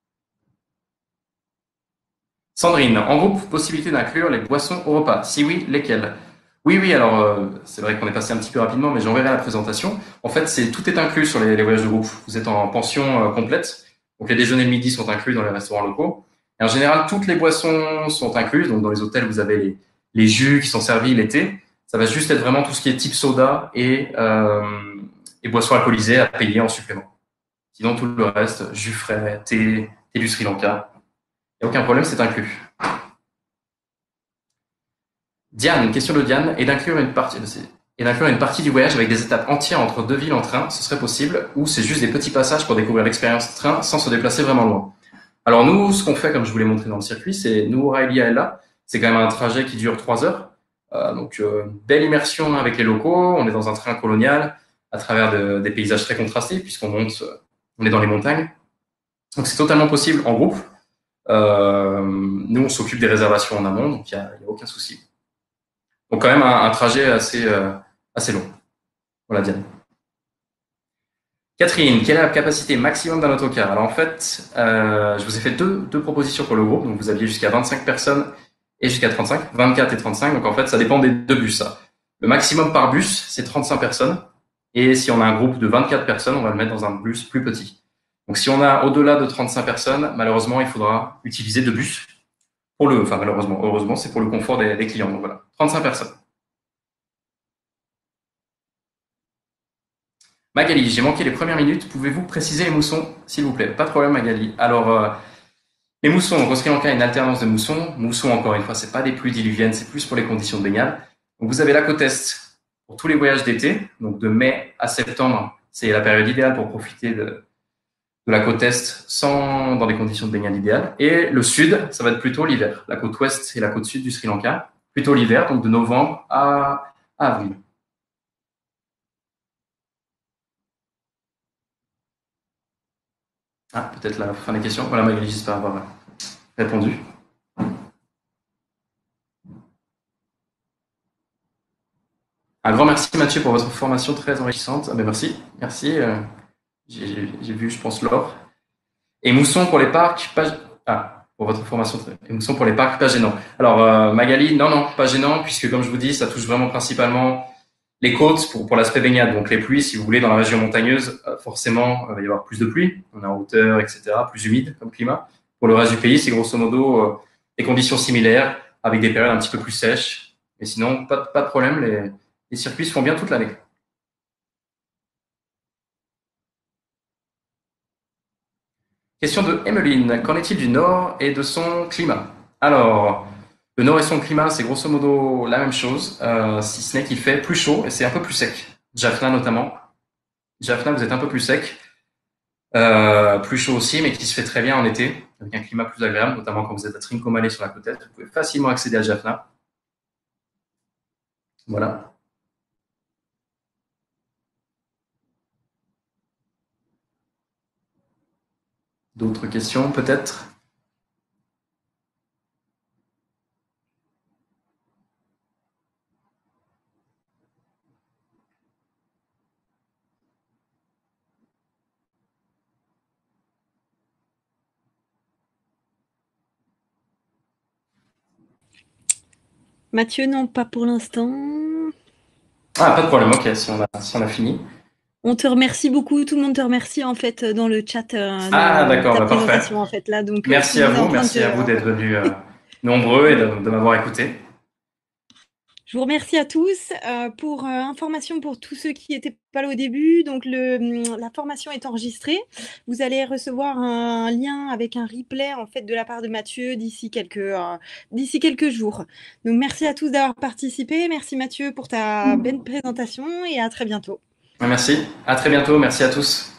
Sandrine, en groupe, possibilité d'inclure les boissons au repas. Si oui, lesquelles? Oui, oui, alors euh, c'est vrai qu'on est passé un petit peu rapidement, mais j'enverrai la présentation. En fait, c'est tout est inclus sur les, les voyages de groupe. Vous êtes en pension euh, complète, donc les déjeuners de midi sont inclus dans les restaurants locaux. Et en général, toutes les boissons sont incluses. Donc dans les hôtels, vous avez les, les jus qui sont servis l'été. Ça va juste être vraiment tout ce qui est type soda et, euh, et boissons alcoolisées à payer en supplément. Sinon, tout le reste, jus frais, thé, thé du Sri Lanka, il n'y a aucun problème, c'est inclus. Diane, une question de Diane, et d'inclure une partie, et d'inclure une partie du voyage avec des étapes entières entre deux villes en train, ce serait possible, ou c'est juste des petits passages pour découvrir l'expérience train sans se déplacer vraiment loin? Alors nous, ce qu'on fait, comme je vous l'ai montré dans le circuit, c'est nous, O'Reilly à Ella, c'est quand même un trajet qui dure trois heures. Euh, donc, euh, belle immersion avec les locaux. On est dans un train colonial à travers de, des paysages très contrastés puisqu'on monte, euh, on est dans les montagnes. Donc, c'est totalement possible en groupe. Euh, nous, on s'occupe des réservations en amont, donc il n'y a, y a aucun souci. Donc, quand même, un, un trajet assez, euh, assez long. Voilà, Diane. Catherine, quelle est la capacité maximum d'un autocar? Alors en fait, euh, je vous ai fait deux, deux propositions pour le groupe. Donc vous aviez jusqu'à vingt-cinq personnes et jusqu'à trente-cinq, vingt-quatre et trente-cinq. Donc en fait, ça dépend des deux bus. Ça. Le maximum par bus, c'est trente-cinq personnes. Et si on a un groupe de vingt-quatre personnes, on va le mettre dans un bus plus petit. Donc si on a au-delà de trente-cinq personnes, malheureusement, il faudra utiliser deux bus. Pour le, enfin malheureusement, heureusement, c'est pour le confort des, des clients. Donc voilà, trente-cinq personnes. Magali, j'ai manqué les premières minutes. Pouvez-vous préciser les moussons, s'il vous plaît? Pas de problème, Magali. Alors, euh, les moussons, donc au Sri Lanka, il y a une alternance de moussons. Moussons, encore une fois, c'est pas des pluies diluviennes, c'est plus pour les conditions de baignade. Donc, vous avez la côte Est pour tous les voyages d'été. Donc, de mai à septembre, c'est la période idéale pour profiter de, de la côte Est sans, dans des conditions de baignade idéales. Et le Sud, ça va être plutôt l'hiver. La côte Ouest et la côte Sud du Sri Lanka, plutôt l'hiver, donc de novembre à, à avril. Ah, peut-être la fin des questions. Voilà, Magali, j'espère avoir répondu. Un grand merci Mathieu pour votre formation très enrichissante. Ah ben merci, merci. Euh, j'ai, j'ai vu, je pense, l'or. Et Mousson pour les parcs, pas... Ah, pour votre formation. Très... Et Mousson pour les parcs, pas gênant. Alors euh, Magali, non, non, pas gênant, puisque comme je vous dis, ça touche vraiment principalement les côtes pour, pour l'aspect baignade. Donc les pluies, si vous voulez, dans la région montagneuse, forcément, il va y avoir plus de pluie. On est en hauteur, et cetera, plus humide comme climat. Pour le reste du pays, c'est grosso modo euh, des conditions similaires, avec des périodes un petit peu plus sèches. Mais sinon, pas, pas de problème, les, les circuits se font bien toute l'année. Question de Emmeline. Qu'en est-il du Nord et de son climat? Alors, le Nord et son climat, c'est grosso modo la même chose, euh, si ce n'est qu'il fait plus chaud et c'est un peu plus sec. Jaffna notamment. Jaffna, vous êtes un peu plus sec, euh, plus chaud aussi, mais qui se fait très bien en été, avec un climat plus agréable, notamment quand vous êtes à Trincomalee sur la côte est. Vous pouvez facilement accéder à Jaffna. Voilà. D'autres questions peut-être? Mathieu, non, pas pour l'instant. Ah, pas de problème, ok, si on a, si on a fini. On te remercie beaucoup, tout le monde te remercie en fait dans le chat euh, Ah, de d'accord, ta bah, parfait. présentation en fait là, donc euh, tout Merci le à monde est en vous, train de merci à vous te... d'être venus euh, nombreux et de, de m'avoir écouté. Je vous remercie à tous. Euh, pour euh, information pour tous ceux qui n'étaient pas là au début, donc le, hum, la formation est enregistrée. Vous allez recevoir un lien avec un replay en fait de la part de Mathieu d'ici quelques, euh, d'ici quelques jours. Donc merci à tous d'avoir participé. Merci Mathieu pour ta belle présentation et à très bientôt. Merci, à très bientôt, merci à tous.